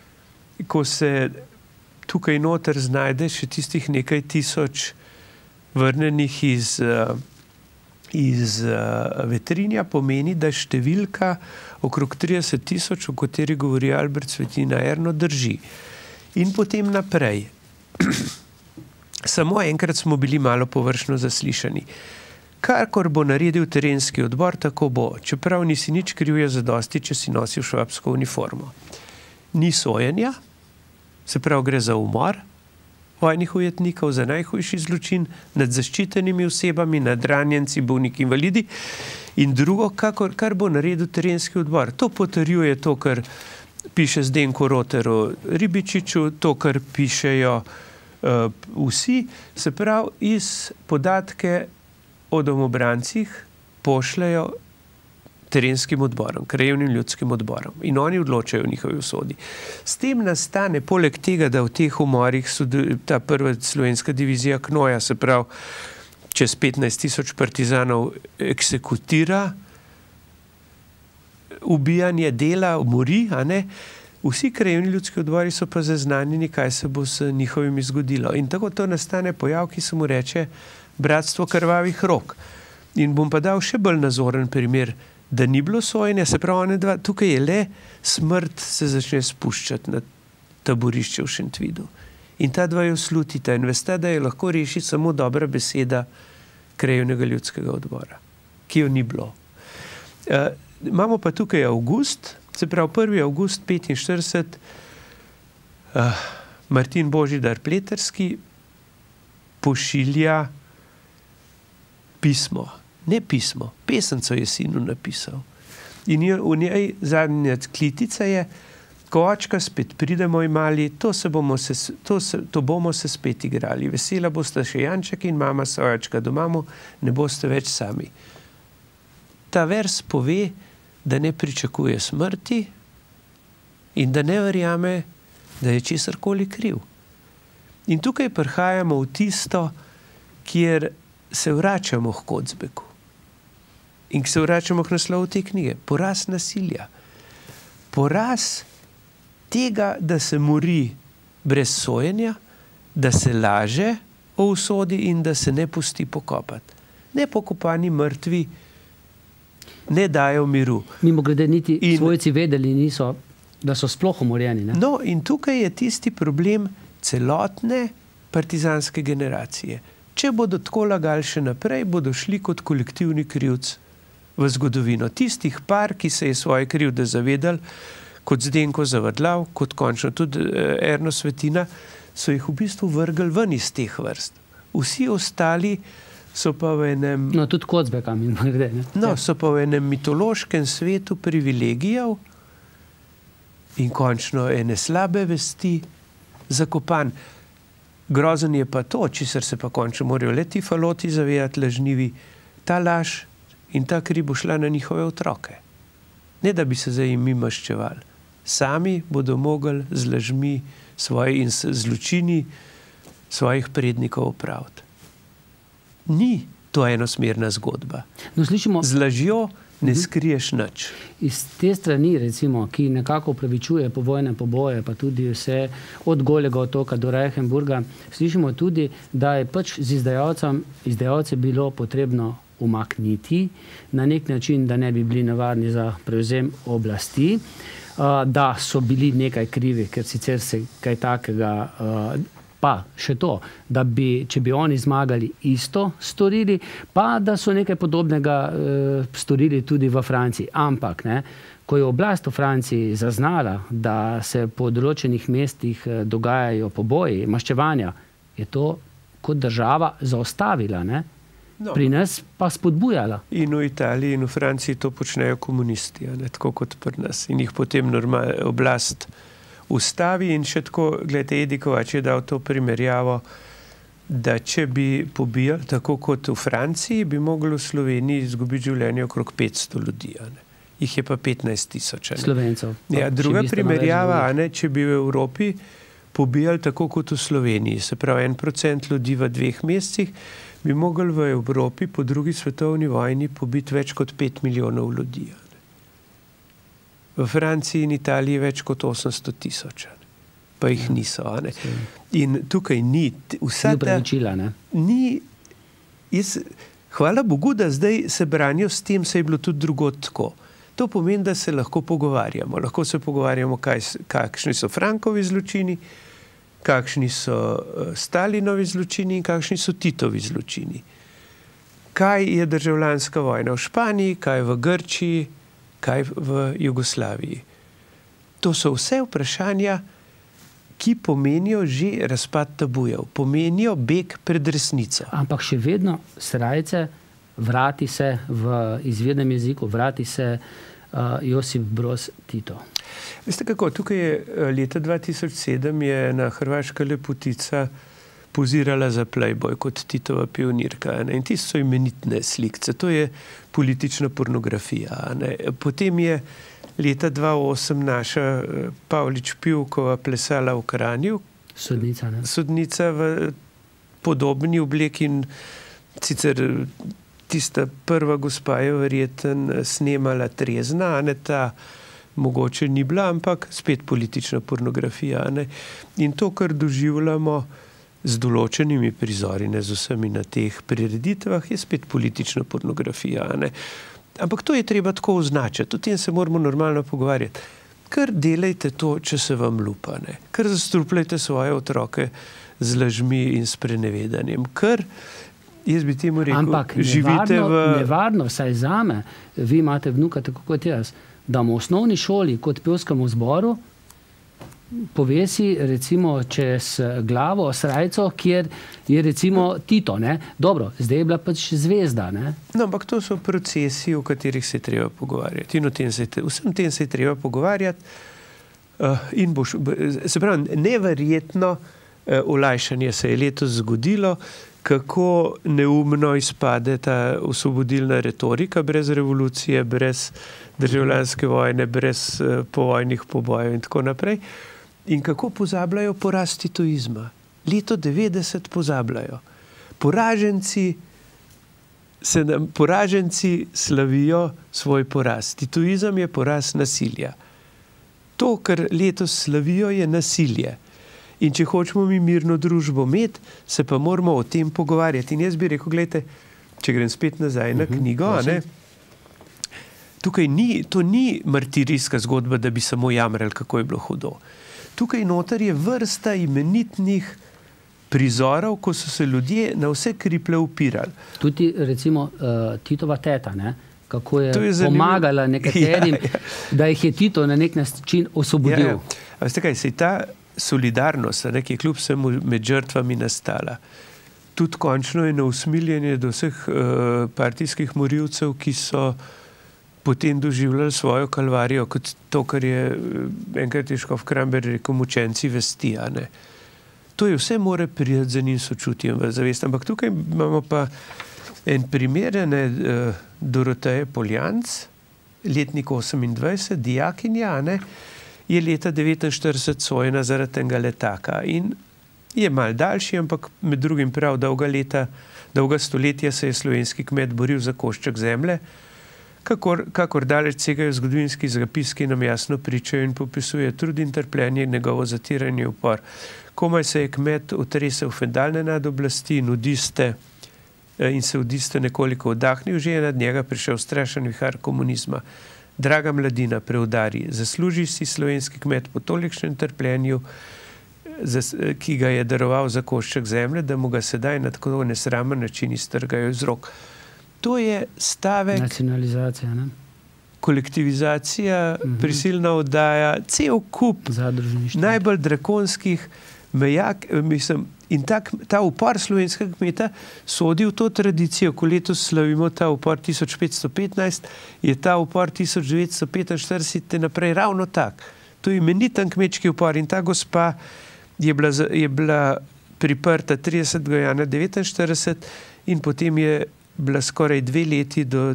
tukaj noter znajde še tistih nekaj tisoč vrnenih iz Vetrinja, pomeni, da številka okrog 30,000, o kateri govori Albert Svetina Erno, drži. In potem naprej. Samo enkrat smo bili malo površno zaslišani. Karkor bo naredil terenski odbor, tako bo. Čeprav nisi nič kriv, je zadosti, če si nosil švabsko uniformo. Ni sojenja, se pravi, gre za umor vojnih ujetnikov, za najhujši zločin nad zaščitenimi osebami, nad ranjenci, bolniki, invalidi. In drugo, kar bo naredil terenski odbor. To potrjuje to, kar piše Zdenko Roter o Ribičiču, to, kar pišejo vsi, se pravi, iz podatke o domobrancih pošljajo terenskim odborom, krajevnim ljudskim odborom. In oni odločajo o njihovi usodi. S tem nastane, poleg tega, da v teh umorih ta prva slovenska divizija Knoja, se pravi, čez 15,000 partizanov eksekutira, ubijanje dela, umori, a ne? Vsi krajevni ljudski odbori so pa zaznanjeni, kaj se bo s njihovimi zgodilo. In tako to nastane pojav, ki se mu reče bratstvo krvavih rok. In bom pa dal še bolj nazoren primer, da ni bilo sojenja, se pravi, tukaj je le smrt se začne spuščati na taborišče v Šentvidu. In ta dva jo slutita in veste, da je lahko reši samo dobra beseda krajevnega ljudskega odbora, ki jo ni bilo. Imamo pa tukaj avgust, se pravi 1. avgust 1945, Martin Božidar Pleterski pošilja pismo, ne pismo, pesemco je sinu napisal. In v njej zadnja klitica je, ko očka spet pride, moj mali, to bomo se spet igrali. Vesela boste še Janček in mama svoječka doma, ne boste več sami. Ta vers pove, da ne pričakuje smrti in da ne verjame, da je česarkoli kriv. In tukaj prihajamo v tisto, kjer se vračamo k Kocbeku. In se vračamo k naslovu te knjige. Poraz nasilja. Poraz tega, da se mori brez sojenja, da se laže o usodi in da se ne pusti pokopati. Nepokopani mrtvi ne dajo miru. Mimogrede, niti svojci vedeli niso, da so sploh umorjeni. Ne? No, in tukaj je tisti problem celotne partizanske generacije. Če bodo tako lagali še naprej, bodo šli kot kolektivni krivc v zgodovino. Tistih par, ki se je svoje krivde zavedali, kot Zdenko Zavadlav, kot končno tudi Erno Svetina, so jih v bistvu vrgli ven iz teh vrst. Vsi ostali so pa v enem... No, tudi Kocbeka, mimogrede, ne? No, so pa v enem mitološkem svetu privilegijev in končno ene slabe vesti zakopan. Grozen je pa to, česar se pa končno morajo le ti faloti zavedati, lažnivi, ta laž in ta kri bo šla na njihove otroke. Ne, da bi se za jim maščevali. Sami bodo mogli z lažmi in zločini svojih prednikov opraviti. Ni to enosmerna zgodba. No, slišimo... Z lažjo ne skriješ nič. Iz te strani, recimo, ki nekako upravičuje povojne poboje, pa tudi vse od Golega otoka do Reichenburga, slišimo tudi, da je pač z izdajalce bilo potrebno umakniti na nek način, da ne bi bili nevarni za prevzem oblasti, da so bili nekaj krivi, ker sicer se kaj takega, pa še to, da bi, če bi oni zmagali, isto storili, pa da so nekaj podobnega storili tudi v Franciji. Ampak, ne, ko je oblast v Franciji zaznala, da se po določenih mestih dogajajo poboji, maščevanja, je to kot država zaustavila, ne? No. Pri nas pa spodbujala. In v Italiji in v Franciji to počnejo komunisti, ne, tako kot pri nas. In jih potem oblast ustavi in še tako, gledajte, Edi Kovač je dal to primerjavo, da če bi pobijali tako kot v Franciji, bi mogli v Sloveniji izgubiti življenje okrog 500 ljudi. Ne. Jih je pa 15,000. Slovencev. Ja, druga primerjava, ne, če bi v Evropi pobijali tako kot v Sloveniji, se pravi 1% ljudi v 2 mesecih, bi mogli v Evropi po drugi svetovni vojni pobiti več kot 5 milijonov ljudi. V Franciji in Italiji več kot 800,000. Pa jih niso. Ne? In tukaj ni... Ni upravičila, ne? Ni... Hvala Bogu, da zdaj se branijo s tem, se je bilo tudi drugod tako. To pomeni, da se lahko pogovarjamo. Lahko se pogovarjamo, kakšni so Frankovi zločini, kakšni so Stalinovi zločini in kakšni so Titovi zločini. Kaj je državljanska vojna v Španiji, kaj v Grčiji, kaj v Jugoslaviji. To so vse vprašanja, ki pomenijo že razpad tabujev, pomenijo beg pred resnico. Ampak še vedno srajce, vrati se v izvirnem jeziku, vrati se Josip Broz Tito. Veste kako, tukaj je leta 2007 je ena hrvaška lepotica pozirala za Playboy kot Titova pionirka. Ne? In ti so imenitne slikce. To je politična pornografija. Ne? Potem je leta 2008 naša Pavlič Pivkova plesala v Kranju. Sodnica, ne? Sodnica v podobni obleki in sicer tista prva gospa je verjetno snemala trezna, a ne ta mogoče ni bila, ampak spet politična pornografija. Ne? In to, kar doživljamo z določenimi prizori, ne z vsemi na teh prireditvah, je spet politična pornografija. Ne? Ampak to je treba tako označiti, o tem se moramo normalno pogovarjati. Kar delajte to, če se vam lupa. Ne? Kar zastrupljajte svoje otroke z lažmi in s sprenevedanjem. Kar, jaz bi temu rekel, ampak živite nevarno, saj zame, vi imate vnuka tako kot jaz, da v osnovni šoli kot pevskemu zboru povesi recimo čez glavo srajco, kjer je recimo Tito, ne? Dobro, zdaj je bila pač zvezda, ne? No, ampak to so procesi, o katerih se je treba pogovarjati. In vsem tem se je treba pogovarjati. Se pravi, neverjetno olajšanje se je letos zgodilo, kako neumno izpade ta osvobodilna retorika brez revolucije, brez državljanske vojne, brez povojnih pobojev in tako naprej. In kako pozabljajo porast titoizma. Leto 90 pozabljajo. Poraženci slavijo svoj poraz. Titoizem je poraz nasilja. To, kar letos slavijo, je nasilje. In če hočemo mi mirno družbo imeti, se pa moramo o tem pogovarjati. In jaz bi rekel, gledajte, če grem spet nazaj na knjigo, tukaj to ni martirijska zgodba, da bi samo jamrali, kako je bilo hudo. Tukaj noter je vrsta imenitnih prizorov, ko so se ljudje na vse kriple upirali. Tudi recimo Titova teta, ne? Kako je pomagala nekaterim, da jih je Tito na nek način osvobodil. A veste kaj, se je ta solidarnost, ki je kljub vsemu med žrtvami nastala, tudi končno je na usmiljenje do vseh partijskih morilcev, ki so potem doživljali svojo kalvarijo, kot to, kar je enkrat je škof Kramber rekel, mučenci vesti. To je vse more prijeti za njim sočutjem v zavest. Ampak tukaj imamo pa en primer, Doroteje Poljanc, letnik 28, dijakinja, je leta 49 sojena zaradi tega letaka. In je mal daljši, ampak med drugim prav dolga stoletja se je slovenski kmet boril za košček zemlje, kakor daleč segajo zgodovinski zapiski, nam jasno pričajo in popisuje trud in trpljenje, njegovo zatiranje, upor. Komaj se je kmet otresel fendalne nad oblasti in se vdiste nekoliko oddahnil, že je nad njega prišel strašen vihar komunizma. Draga mladina, preudari, zasluži si slovenski kmet po tolikšnem trpljenju, ki ga je daroval za košček zemlje, da mu ga sedaj na tako nesramen način iztrgajo iz rok. To je stavek... Nacionalizacija, ne? Kolektivizacija, prisilna oddaja, cel kup najbolj drakonskih mejak, in ta upor slovenskega kmeta sodi v to tradicijo, ko letos slavimo ta upor 1515, je ta upor 1945 naprej ravno tak. To je imeniten kmečki upor in ta gospa je bila priprta 30. januarja 1949 in potem je bila skoraj 2 leti do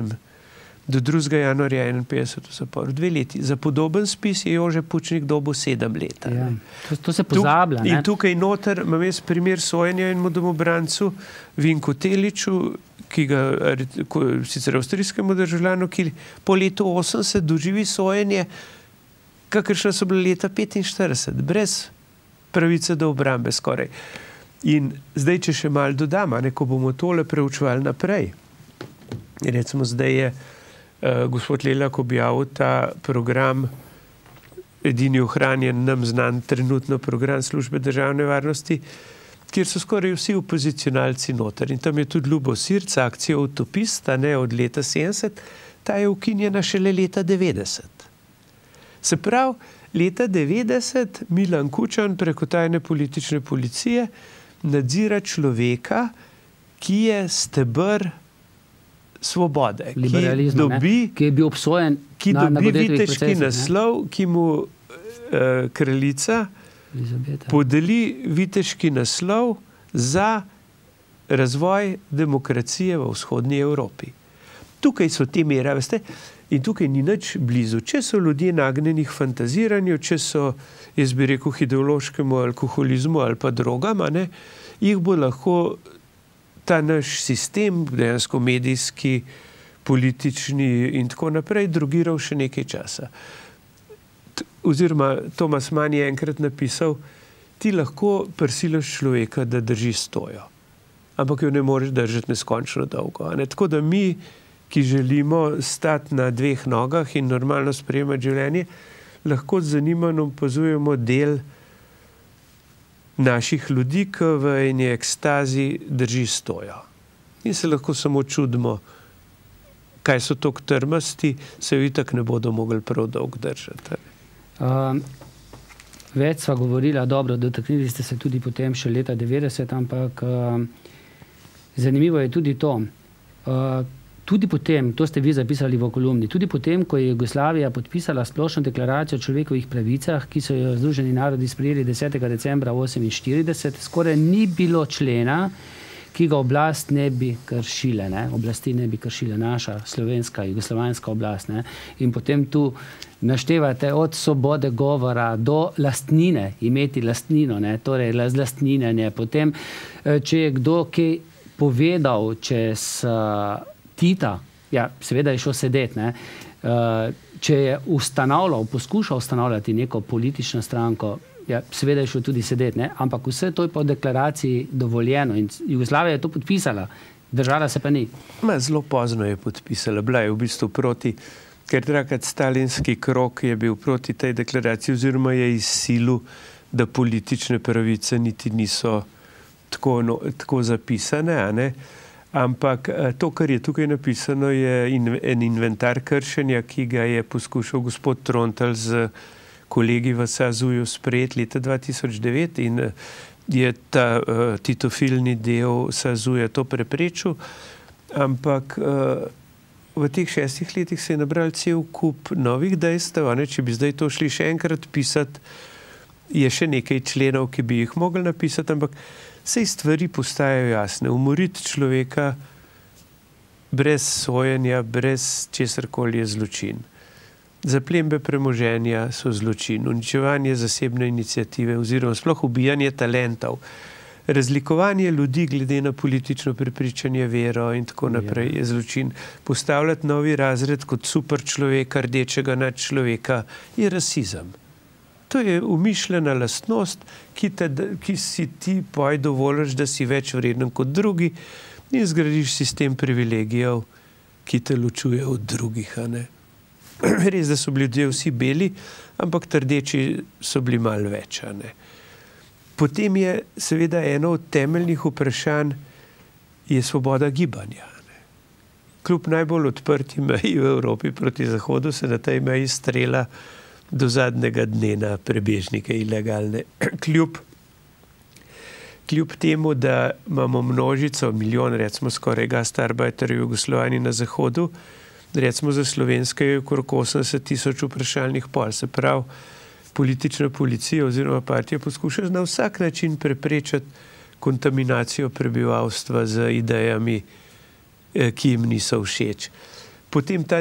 2. januarja 1951 v zaporu. 2 leti. Za podoben spis je Jože Pučnik dobil 7 let. Ja, to se pozablja. In tukaj noter imam jaz primer sojenja enemu domobrancu Vinku Teliču, ki ga sicer avstrijskemu državljanu, ki po letu 80 doživi sojenje, kakršna so bila leta 45, brez pravice do obrambe skoraj. In zdaj, če še malo dodam, ko bomo tole preučevali naprej, recimo zdaj je gospod Lelak objavil ta program, edini ohranjen nam znan trenutno program Službe državne varnosti, kjer so skoraj vsi opozicionalci noter. In tam je tudi Ljubo Sirc, akcija Utopist, od leta 70, ta je ukinjena šele leta 90. Se pravi, leta 90 Milan Kučan preko tajne politične policije nadzira človeka, ki je steber svobode, ki je bil obsojen, ki dobi viteški naslov, ki mu kraljica podeli viteški naslov za razvoj demokracije v vzhodni Evropi. Tukaj so te mere, veste, in tukaj ni nič blizu. Če so ljudje nagnjeni k fantaziranju, če so, jaz bi rekel, ideološkemu alkoholizmu ali pa drogam, jih bo lahko ta naš sistem, dejansko medijski, politični in tako naprej, drogiral še nekaj časa. Oziroma, Thomas Mann je enkrat napisal, ti lahko prisiliš človeka, da drži stojo, ampak jo ne moreš držati neskončno dolgo. Tako da mi, ki želimo stati na 2 nogah in normalno sprejemati življenje, lahko z zanimanjem opazujemo del naših ljudi, ki v eni ekstazi drži stojo. In se lahko samo čudimo, kaj so toliko trmasti, se jo itak ne bodo mogli prav dolgo držati. več sva govorila, dobro, dotaknili ste se tudi potem še leta 90, ampak zanimivo je tudi to. Tudi potem, to ste vi zapisali v kolumni, tudi potem, ko je Jugoslavija podpisala splošno deklaracijo o človekovih pravicah, ki so jo Združeni narodi sprejeli 10. decembra 1948, skoraj ni bilo člena, ki ga oblast ne bi kršile, oblasti ne bi kršile, naša slovenska, jugoslovanska oblast. In potem tu naštevate od svobode govora do lastnine, imeti lastnino, torej lastninjenje. Potem, če je kdo kaj povedal čez Tita, ja, seveda je šel sedeti, če je poskušal ustanavljati neko politično stranko, ja, seveda je šel tudi sedeti, ampak vse to je po deklaraciji dovoljeno in Jugoslavija je to podpisala, držala se pa ni. Zelo pozno je podpisala, bila je v bistvu proti, ker takrat stalinski krog je bil proti tej deklaraciji oziroma je izsilil, da politične pravice niti niso tako zapisane, ampak to, kar je tukaj napisano, je en inventar kršenja, ki ga je poskušal gospod Trontelj z kolegi v SAZU-ju sprejeti leta 2009 in je ta titofilni del SAZU-ja to preprečil, ampak v teh 6 letih se je nabral cel kup novih dejstev, če bi zdaj to šli še enkrat pisati, je še nekaj členov, ki bi jih mogli napisati, ampak sej stvari postajajo jasne. Umoriti človeka brez sojenja, brez česarkoli je zločin. Zaplembe premoženja so zločin, uničevanje zasebne iniciative oziroma sploh ubijanje talentov, razlikovanje ljudi glede na politično prepričanje, vero in tako naprej je zločin. Postavljati novi razred kot super človeka, rdečega nadčloveka je rasizem. To je umišljena lastnost, ki si ti dovoliš, da si več vreden kot drugi in zgradiš sistem privilegijev, ki te ločuje od drugih. Res, da so bili ljudje vsi beli, ampak trdeči so bili malo več. Potem je seveda eno od temeljnih vprašanj je svoboda gibanja. Kljub najbolj odprti meji v Evropi proti Zahodu se na tej meji strela do zadnjega dne na prebežnike ilegalne. Kljub temu, da imamo množico, milijon, recimo skoraj gastarbajterjev v Jugoslaviji na Zahodu, recimo za Slovenske je okrog 80,000 vprašalnih pol. Se pravi, politična policija oziroma partija poskuša na vsak način preprečiti kontaminacijo prebivalstva z idejami, ki jim niso všeč. Potem ta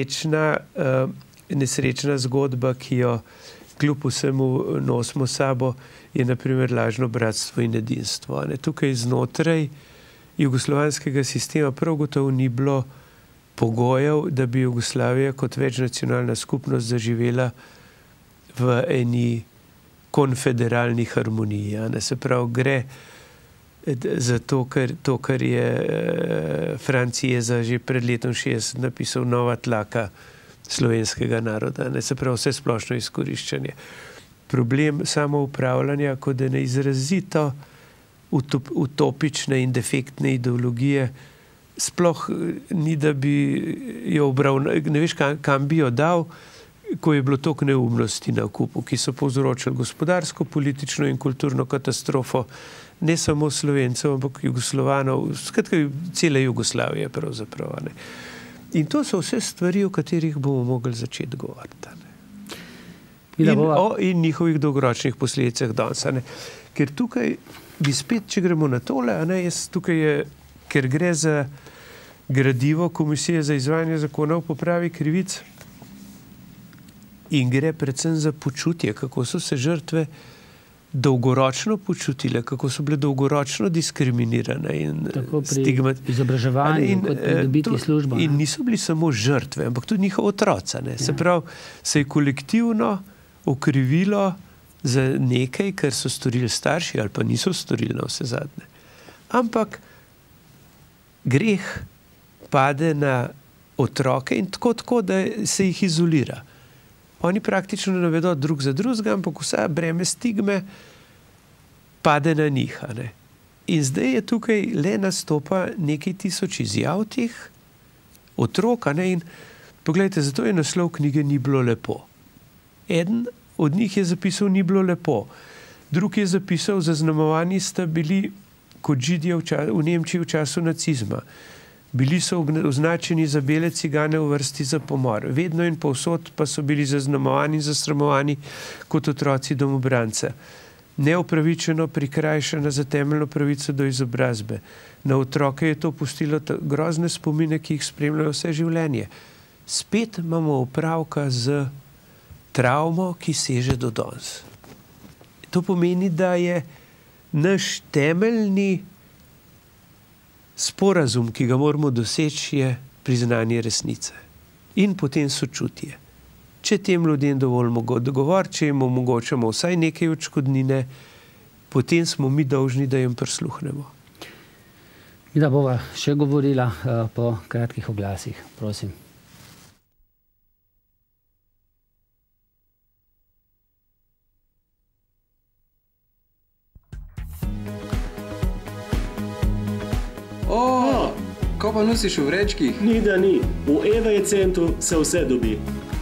nesrečna zgodba, ki jo kljub vsemu nosimo sabo, je naprimer lažno bratstvo in edinstvo. Tukaj znotraj jugoslovanskega sistema prav gotovo ni bilo pogojev, da bi Jugoslavija kot večnacionalna skupnost zaživela v eni konfederalni harmoniji. Se pravi, gre za to, kar je Franc Jeza že pred letom 60 napisal Nova tlaka slovenskega naroda, se pravi vse splošno izkoriščanje. Problem samoupravljanja kot ene izrazito utopične in defektne ideologije sploh ni, da bi jo obravnaval, ne veš, kam bi jo dal, ko je bilo toliko neumnosti na kupu, ki so povzročili gospodarsko, politično in kulturno katastrofo, ne samo Slovencev, ampak Jugoslovanov, skratka cele Jugoslavije pravzaprav. In to so vse stvari, o katerih bomo mogli začeti govoriti. In njihovih dolgoročnih posledicah danes. Ker tukaj bi spet, če gremo na tole, ker gre za gradivo Komisije za izvajanje zakona o popravi krivic in gre predvsem za počutje, kako so se žrtve dolgoročno počutile, kako so bile dolgoročno diskriminirane in stigmatizirane. Izobraževanje in kot pridobiti službo. In niso bili samo žrtve, ampak tudi njihov otroci. Se pravi, se je kolektivno okrivilo za nekaj, kar so storili starši ali pa niso storili na vse zadnje. Ampak greh pade na otroke in tako, da se jih izolira. Oni praktično ne vedo drug za drugega, ampak vsa breme stigme pade na njih. In zdaj je tukaj le nastopa nekaj tisoč izjav teh otrok. In poglejte, zato je naslov knjige Ni bilo lepo. Eden od njih je zapisal, ni bilo lepo. Drug je zapisal, zaznamovani sta bili kot Židje v Nemčiji v času nacizma. Bili so označeni za bele cigane v vrsti za pomor. Vedno in povsod pa so bili zaznamovani in zasramovani kot otroci domobranca. Neupravičeno prikrajšana za temeljno pravico do izobrazbe. Na otroke je to pustilo grozne spomine, ki jih spremljajo vse življenje. Spet imamo opravka z travmo, ki seže do danes. To pomeni, da je naš temeljni sporazum, ki ga moramo doseči, je priznanje resnice. In potem sočutje. Če tem ljudem dovolimo dogovor, če jim omogočamo vsaj nekaj odškodnine, potem smo mi dolžni, da jim prisluhnemo. Da bova še govorila po kratkih oglasih, prosim. Ko pa nosiš v vrečkih? Ni da ni. V EVA centru se vse dobi.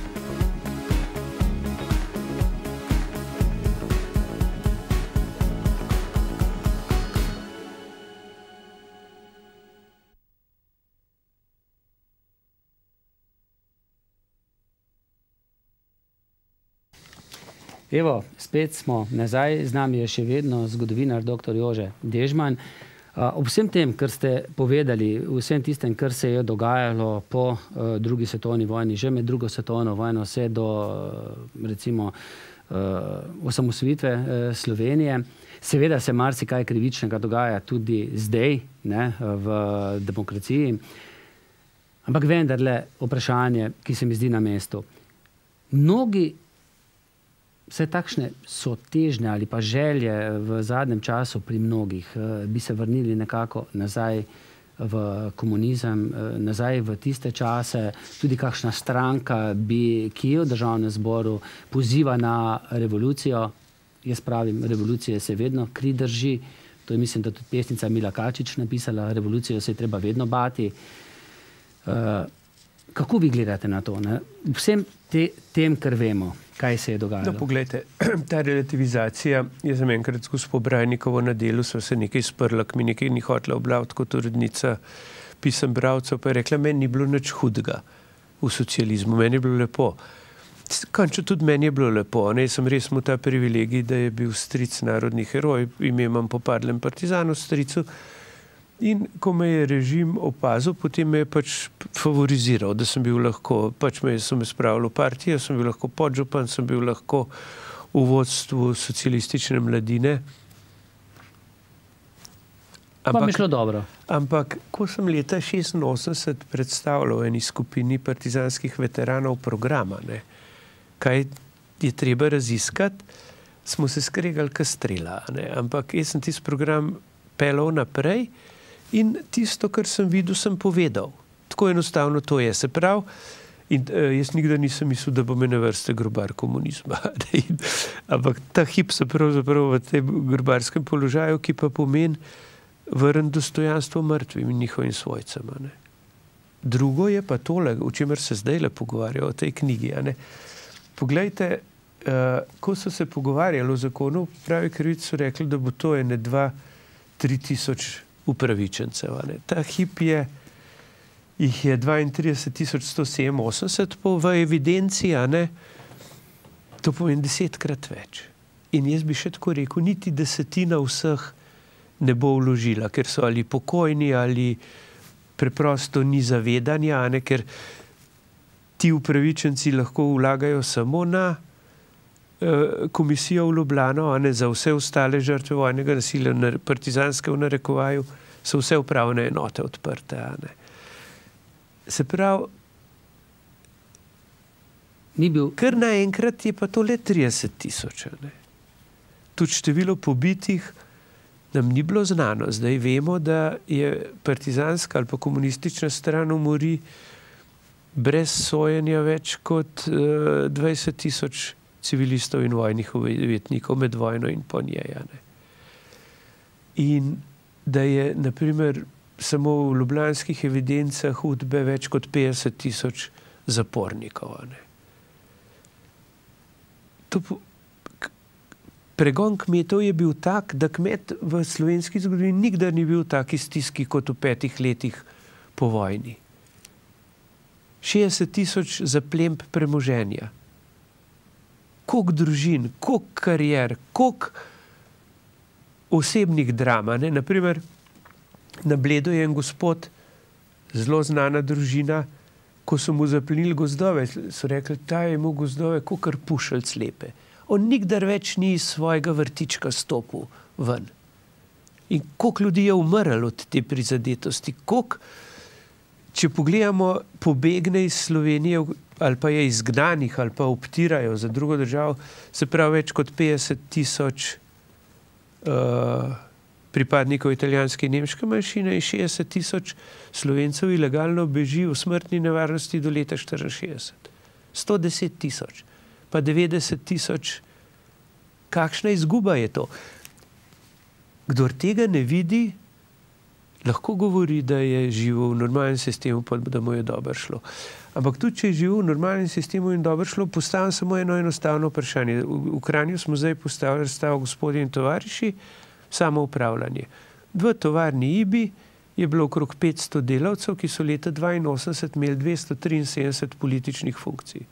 Evo, spet smo nazaj, z nami je še vedno zgodovinar dr. Jože Dežman. Ob vsem tem, kar ste povedali, vsem tistem, kar se je dogajalo po drugi svetovni vojni, že med drugo svetovno vojno, vse do recimo osamosvojitve Slovenije, seveda se marsikaj krivičnega dogaja tudi zdaj, ne, v demokraciji, ampak vendarle vprašanje, ki se mi zdi na mestu. Mnogi vse takšne so težnje ali pa želje v zadnjem času pri mnogih bi se vrnili nekako nazaj v komunizem, nazaj v tiste čase. Tudi kakšna stranka, ki je v Državnem zboru, poziva na revolucijo. Jaz pravim, revolucije se vedno kri drži. To je, mislim, da tudi pesnica Mila Kačič napisala, revolucijo se je treba vedno bati. Kako vi gledate na to? Ne? Vsem tem, kar vemo, kaj se je dogajalo? No, poglejte, ta relativizacija, jaz sem enkrat z gospo Brajnikovo na delu, sva se nekaj sprla, ki mi nekaj ni hotela oblaviti kot urednica pisem bralcev, pa je rekla, meni ni bilo nič hudega v socializmu, meni je bilo lepo. Končno tudi meni je bilo lepo, ne? Jaz sem res imel ta privilegij, da je bil stric narodni heroj, ime imam po padlem partizanu stricu. In ko me je režim opazil, potem me je pač favoriziral, da sem bil lahko, pač so me spravili v partijo, sem bil lahko podžupan, sem bil lahko v vodstvu socialistične mladine. Pa mi šlo dobro. Ampak, ko sem leta 1986 predstavljal eni skupini partizanskih veteranov programa, ne, kaj je treba raziskati, smo se skregali k strela. Ne. Ampak jaz sem tisti program pelal naprej, in tisto, kar sem videl, sem povedal. Tako enostavno to je. Se pravi, in jaz nikdar nisem mislil, da bo me na vrste grobar komunizma. Ampak ta hip so pravzaprav v tem grobarskem položaju, ki pa pomeni vrniti dostojanstvo mrtvim in njihovim svojcem. Ne. Drugo je pa tole, o čemer se zdaj pogovarjajo o tej knjigi. Ne. Poglejte, ko so se pogovarjali o zakonu, pravi krivici so rekli, da bo to 2-3 tisoč upravičencev. Ta hip jih je 32.187 v evidenci, to pomeni 10-krat več. In jaz bi še tako rekel, niti 10% vseh ne bo vložila, ker so ali pokojni, ali preprosto ni zavedanja, ker ti upravičenci lahko vlagajo samo na komisijo v Ljubljano, za vse ostale žrtve vojnega nasilja, partizanske v narekovaju, so vse upravne enote odprte. Se pravi, kar naenkrat je pa to le 30.000. Tudi število pobitih nam ni bilo znano. Zdaj vemo, da je partizanska ali pa komunistična stran umori brez sojenja več kot 20.000 civilistov in vojnih ujetnikov med vojno in po njej. In da je, naprimer, samo v ljubljanskih evidencah Udbe več kot 50.000 zapornikov. Pregon kmetov je bil tak, da kmet v slovenski zgodovini nikdar ni bil v taki stiski kot v 5 letih po vojni. 60 000 zaplemb premoženja. Koliko družin, koliko karier, koliko osebnih drama. Ne? Naprimer, na Bledu je en gospod, zelo znana družina, ko so mu zaplenili gozdove, so rekli, ta je imel gozdove kakor pušelc lepe. On nikdar več ni iz svojega vrtička stopil ven. In koliko ljudi je umrlo od te prizadetosti, koliko, če pogledamo, pobegne iz Slovenije ali pa je izgnanih ali pa optirajo za drugo državo, se pravi več kot 50 000 pripadnikov italijanske in nemške manjšine in 60 000 Slovencev ilegalno beži v smrtni nevarnosti do leta 1964. 110 000, pa 90 000. Kakšna izguba je to? Kdor tega ne vidi, lahko govori, da je živel v normalnem sistemu, pa da mu je dobro šlo. Ampak tudi, če je živel v normalnem sistemu in dobro šlo, postavim samo eno enostavno vprašanje. V Kranju smo zdaj postavili razstavo Gospodje in tovariši, samo upravljanje. V tovarni IBI je bilo okrog 500 delavcev, ki so leta 1982 imeli 273 političnih funkcij.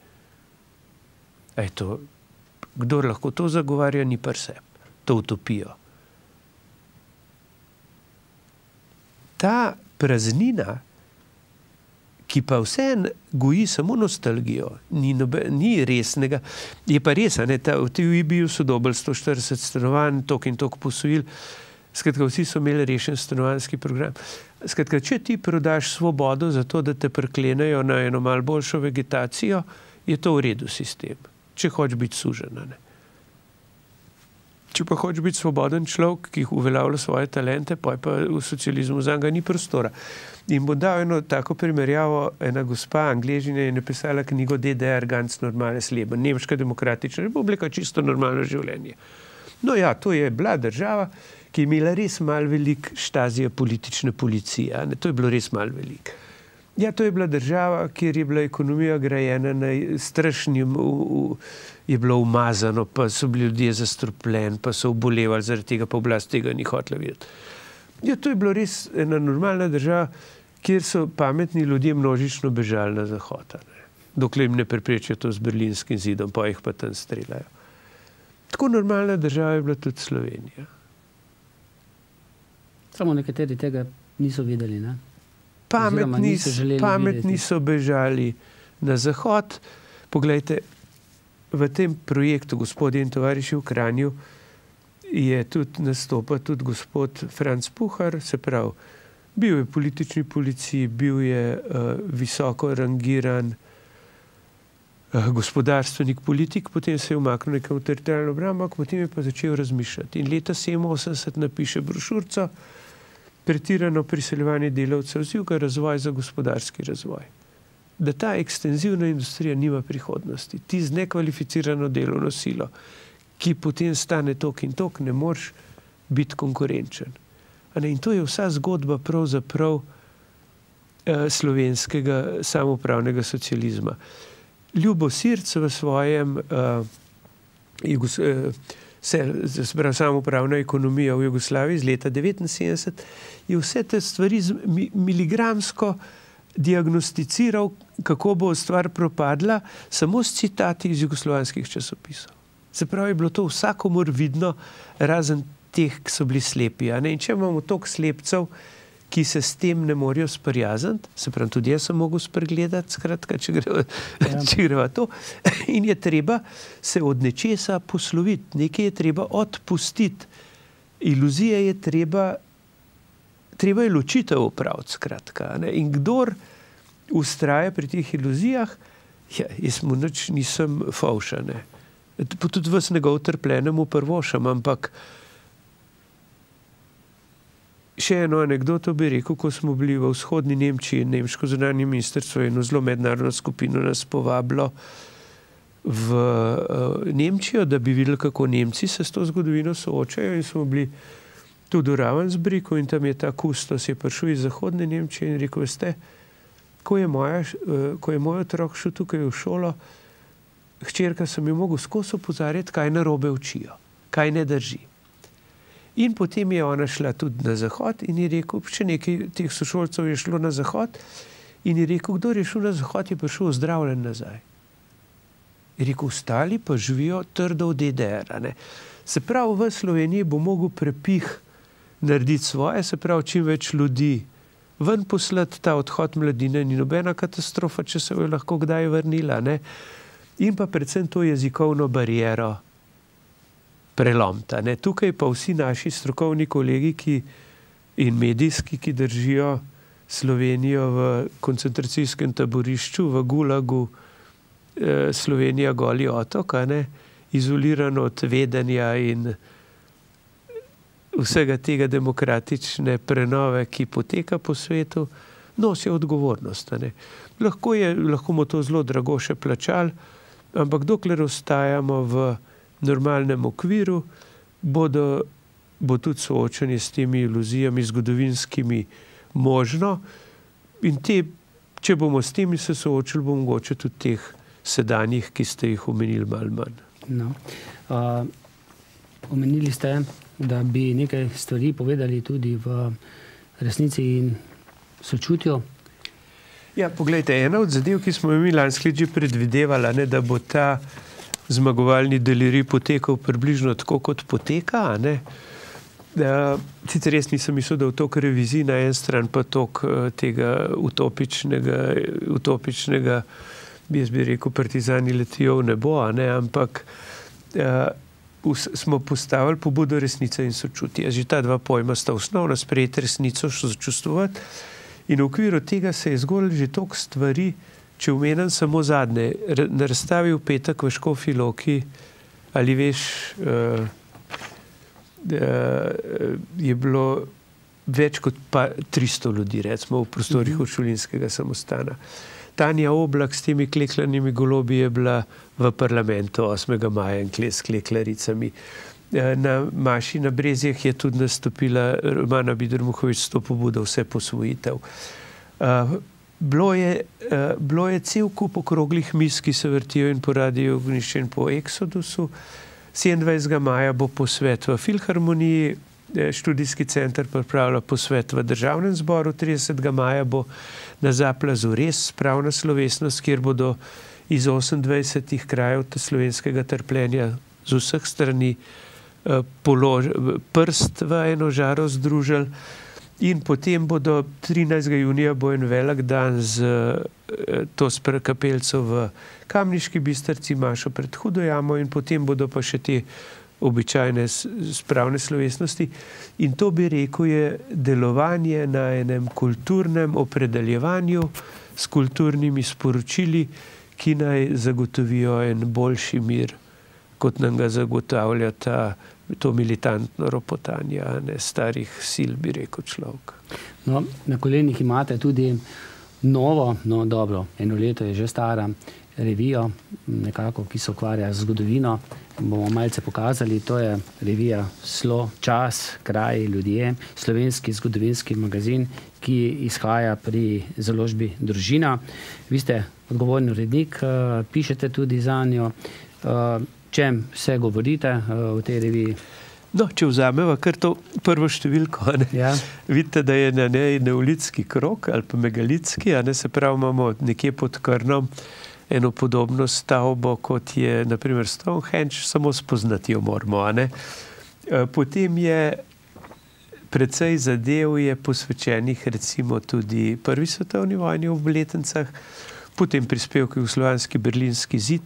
Kdor lahko to zagovarja, ni pri sebi. To utopijo. Ta praznina, ki pa vseeno goji samo nostalgijo, ni resnega, je pa res, v tej IBI-ju so dobili 140 stanovanj, toliko in toliko posojil, skratka, vsi so imeli rešen stanovanjski program. Skratka, če ti prodaš svobodo za to, da te priklenejo na eno malo boljšo vegetacijo, je to v redu sistem, če hočeš biti sužen. Če pa hočeš biti svoboden človek, ki uveljavlja svoje talente, pa v socializmu za njega ni prostora. In bom dal eno tako primerjavo, ena gospa Angležina je napisala knjigo DDR ganz normales Leben, Nemška demokratična republika, čisto normalno življenje. No ja, to je bila država, ki je imela res malo veliko štazije politične policije. To je bilo res malo veliko. Ja, to je bila država, kjer je bila ekonomija grajena na strašnem, je bilo umazano, pa so bili ljudje zastrupljeni, pa so obolevali zaradi tega, pa oblast tega ni hotela videti. Ja, to je bilo res ena normalna država, kjer so pametni ljudje množično bežali na zahod, dokler jim ne preprečijo to z berlinskim zidom, pa jih pa tam streljajo. Tako normalna država je bila tudi Slovenija. Samo nekateri tega niso videli, ne? Pametni so bežali na zahod. Poglejte, v tem projektu Gospodje in tovariši v Kranju je tudi nastopa tudi gospod Franc Puhar, se pravi, bil je v politični policiji, bil je visoko rangiran gospodarstvenik, politik, potem se je umaknil nekam v teritorialno obrambo, potem je pa začel razmišljati. In leta 1987 napiše brošurico Pretirano priseljevanje delavcev z juga, razvoj za gospodarski razvoj. Da ta ekstenzivna industrija nima prihodnosti. Ti z nekvalificirano delovno silo, ki potem stane tok in tok, ne moreš biti konkurenčen. In to je vsa zgodba pravzaprav slovenskega samoupravnega socializma. Ljubo Sirc v svojem samoupravna ekonomija v Jugoslaviji iz leta 1979 je vse te stvari miligramsko diagnosticiral, kako bo stvar propadla, samo s citati iz jugoslovanskih časopisov. Se pravi, je bilo to vsakomur vidno, razen teh, ki so bili slepi. In če imamo toliko slepcev, ki se s tem ne morejo sprijazniti, se pravi, tudi jaz sem mogel spregledati, skratka, če greva to, in je treba se od nečesa posloviti, nekaj je treba odpustiti. Iluzije je treba je ločitev opraviti, skratka. In kdor ustraja pri teh iluzijah, jaz mu nič nisem fovša. Tudi vas njegov trpljenemu prvošam, ampak še eno anekdoto bi rekel, ko smo bili v vzhodni Nemčiji, nemško zunanje ministrstvo je eno zelo mednarodno skupino nas povabilo v Nemčijo, da bi videli, kako Nemci se s to zgodovino soočajo, in smo bili tudi v Ravensbrücku in tam je ta kustos je prišel iz zahodne Nemčije in rekel, veste, ko je moj otrok šel tukaj v šolo, hčerka sem jo mogel skozi opozarjati, kaj narobe učijo, kaj ne drži. In potem je ona šla tudi na zahod in je rekel, še nekaj teh sošolcev je šlo na zahod in je rekel, kdo je šel na zahod, je prišel zdravljen nazaj. Je rekel, ostali pa živijo trdo v DDR. Ne? Se pravi, v Sloveniji bo mogel prepih narediti svoje, se pravi, čim več ljudi ven poslati ta odhod mladine, ni nobena katastrofa, če se jo lahko kdaj vrnila. Ne? In pa predvsem to jezikovno bariero prelomta. Ne? Tukaj pa vsi naši strokovni kolegi in medijski, ki držijo Slovenijo v koncentracijskem taborišču, v Gulagu, Slovenija Goli otok, izolirano od vedenja in vsega tega demokratične prenove, ki poteka po svetu, nosijo odgovornost. Lahko mu to zelo drago še plačali, ampak dokler ostajamo v normalnem okviru, bo tudi soočanje s temi iluzijami zgodovinskimi možno in če bomo s temi se soočili, bo mogoče tudi teh sedanjih, ki ste jih omenili malo manj. No. Omenili ste, da bi nekaj stvari povedali tudi v resnici in sočutju. Ja, poglejte, ena od zadev, ki smo mi lansko leto že predvidevali, da bo ta zmagovalni delirij potekal približno tako, kot poteka. Sicer res nisem mislil, da v toliko revizij na en stran pa toliko tega utopičnega, jaz bi rekel, partizani letijo v nebo, ampak smo postavili pobudo resnice in sočutje. Že ta dva pojma sta osnovna, sprejeti resnico, sočustvovati. In v okviru tega se je zgolj že toliko stvari, če omenim samo zadnje, na razstavi v petek v Škofji Loki, ali veš, je bilo več kot 300 ljudi, recimo v prostorih Uršulinskega samostana. Tanja Oblak s temi kleklanimi golobi je bila v parlamentu 8. maja in s kleklaricami. Na Maši na Brezjah je tudi nastopila Romana Bidermuhovič s to pobudo Vse posvojitev. Bilo je cel kup okroglih miz, ki se vrtijo in po Radiu Ognjišče in po Exodusu. 27. maja bo posvet v Filharmoniji, študijski center pripravlja posvet v Državnem zboru, 30. maja bo na Zaplazu res spravna slovesnost, kjer bodo iz 28 krajev slovenskega trpljenja z vseh strani prst v eno žaro združili. In potem bodo 13. junija bo en velik dan z to kapelco v Kamniški Bistrici, mašo pred Hudo jamo in potem bodo pa še te običajne spravne slovesnosti. In to bi rekel je delovanje na enem kulturnem opredeljevanju s kulturnimi sporočili, ki naj zagotovijo en boljši mir, kot nam ga zagotavlja to militantno ropotanje starih sil, bi rekel človek. No, na kolenih imate tudi novo, no dobro, eno leto je že stara, revijo, nekako, ki se ukvarja z zgodovino. Bomo malce pokazali, to je revija Slo, čas, kraj, ljudje, slovenski zgodovinski magazin, ki izhaja pri založbi Družina. Vi ste odgovorni urednik, pišete tudi zanjo. Čem vse govorite v tej reviji? No, če vzameva kar to prvo številko, Ja. vidite, da je na njej neolitski krog ali pa megalitski, se pravi, imamo nekje pod Krnom eno podobno stavbo, kot je naprimer Stonehenge, samo spoznati jo moramo. Potem je precej zadev je posvečenih recimo tudi Prvi svetovni vojni v obletnicah, potem prispevki v slovanski berlinski zid,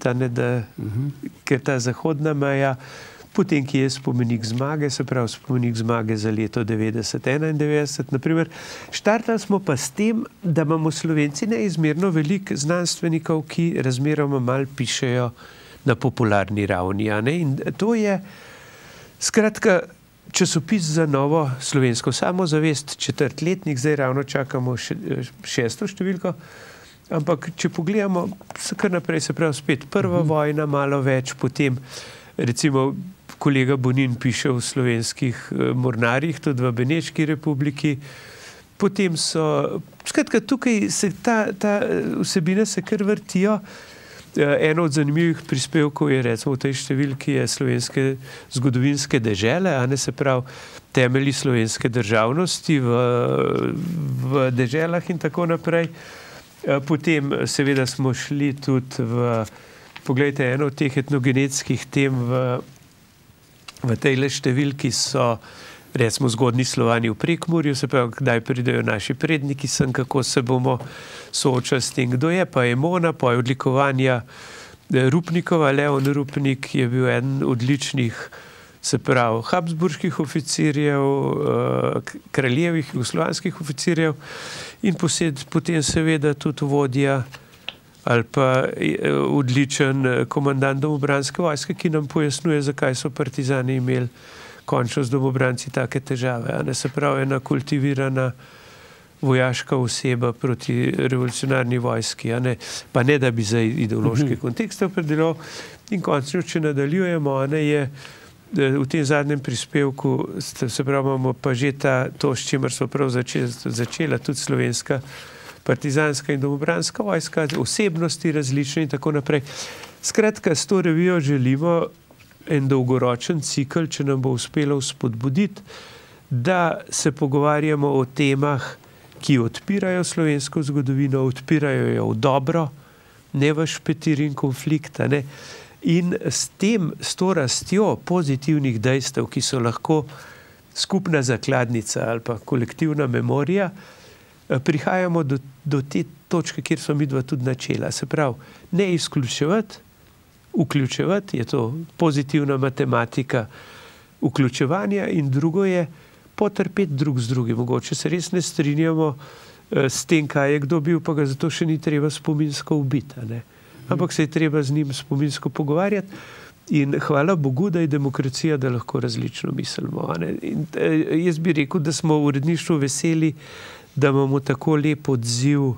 ker ta zahodna meja, potem ki je spomenik zmage, se pravi spomenik zmage za leto 90-91. Naprimer, štartali smo pa s tem, da imamo Slovenci neizmerno veliko znanstvenikov, ki razmeroma malo pišejo na popularni ravni. In to je skratka časopis za novo slovensko samozavest, 4. letnik, zdaj ravno čakamo 6. številko. Ampak, če pogledamo, kar naprej, se pravi spet prva vojna, malo več, potem recimo kolega Bonin piše v slovenskih mornarjih, tudi v Beneški republiki. Potem skratka, tukaj se ta vsebine se kar vrtijo Eno od zanimivih prispevkov je recimo v tej številki je slovenske zgodovinske dežele, a ne, se pravi temelji slovenske državnosti v deželah in tako naprej. Potem seveda smo šli tudi poglejte, eno od teh etnogenetskih tem v tejle številki so recimo zgodnji Slovani v Prekmurju, se pravi, kdaj pridejo naši predniki sem, kako se bomo soočali s tem, kdo je, pa Emona, pa je odlikovanja Rupnikova. Leon Rupnik je bil eden odličnih, se pravi, habsburških oficirjev, kraljevih, jugoslovanskih oficirjev in potem seveda tudi vodja ali pa odličen komandant domobranske vojske, ki nam pojasnjuje, zakaj so partizani imeli končno z domobranci take težave. A ne, se pravi, ena kultivirana vojaška oseba proti revolucionarni vojski, a ne, pa ne, da bi za ideološke kontekste opredelil. In končno, če nadaljujemo, a ne, je v tem zadnjem prispevku, se pravi, imamo pa že to, s čimer smo prav začela, tudi slovenska partizanska in domobranska vojska, osebnosti različne in tako naprej. Skratka, s to revijo želimo en dolgoročen cikl, če nam bo uspelo spodbuditi, da se pogovarjamo o temah, ki odpirajo slovensko zgodovino, odpirajo jo v dobro, ne v špetir in konflikt, ne? In s to rastjo pozitivnih dejstev, ki so lahko skupna zakladnica ali pa kolektivna memorija, prihajamo do te točke, kjer smo midva tudi načela. Se pravi, ne izključevati, vključevati, je to pozitivna matematika vključevanja in drugo je potrpeti drug z drugim. Mogoče se res ne strinjamo s tem, kaj je kdo bil, pa ga zato še ni treba spominsko ubiti, ne? Ampak se je treba z njim spominsko pogovarjati in hvala Bogu, da je demokracija, da lahko različno mislimo, a ne? In jaz bi rekel, da smo v uredništvu veseli, da imamo tako lep odziv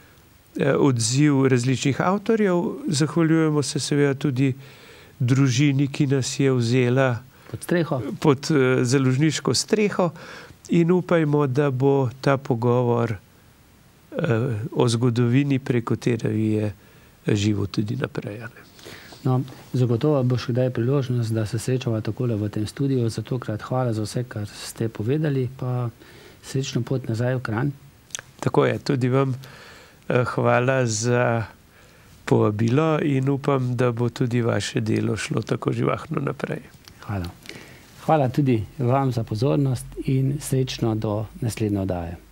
različnih avtorjev. Zahvaljujemo se seveda tudi družini, ki nas je vzela pod založniško streho in upajmo, da bo ta pogovor o zgodovini preko te revije živo tudi naprej. No, zagotovo bo še kdaj priložnost, da se srečava takole v tem studiu, zatokrat hvala za vse, kar ste povedali, pa srečno pot nazaj v Kranj. Tako je, tudi vam hvala za povabilo in upam, da bo tudi vaše delo šlo tako živahno naprej. Hvala. Hvala tudi vam za pozornost in srečno do naslednje oddaje.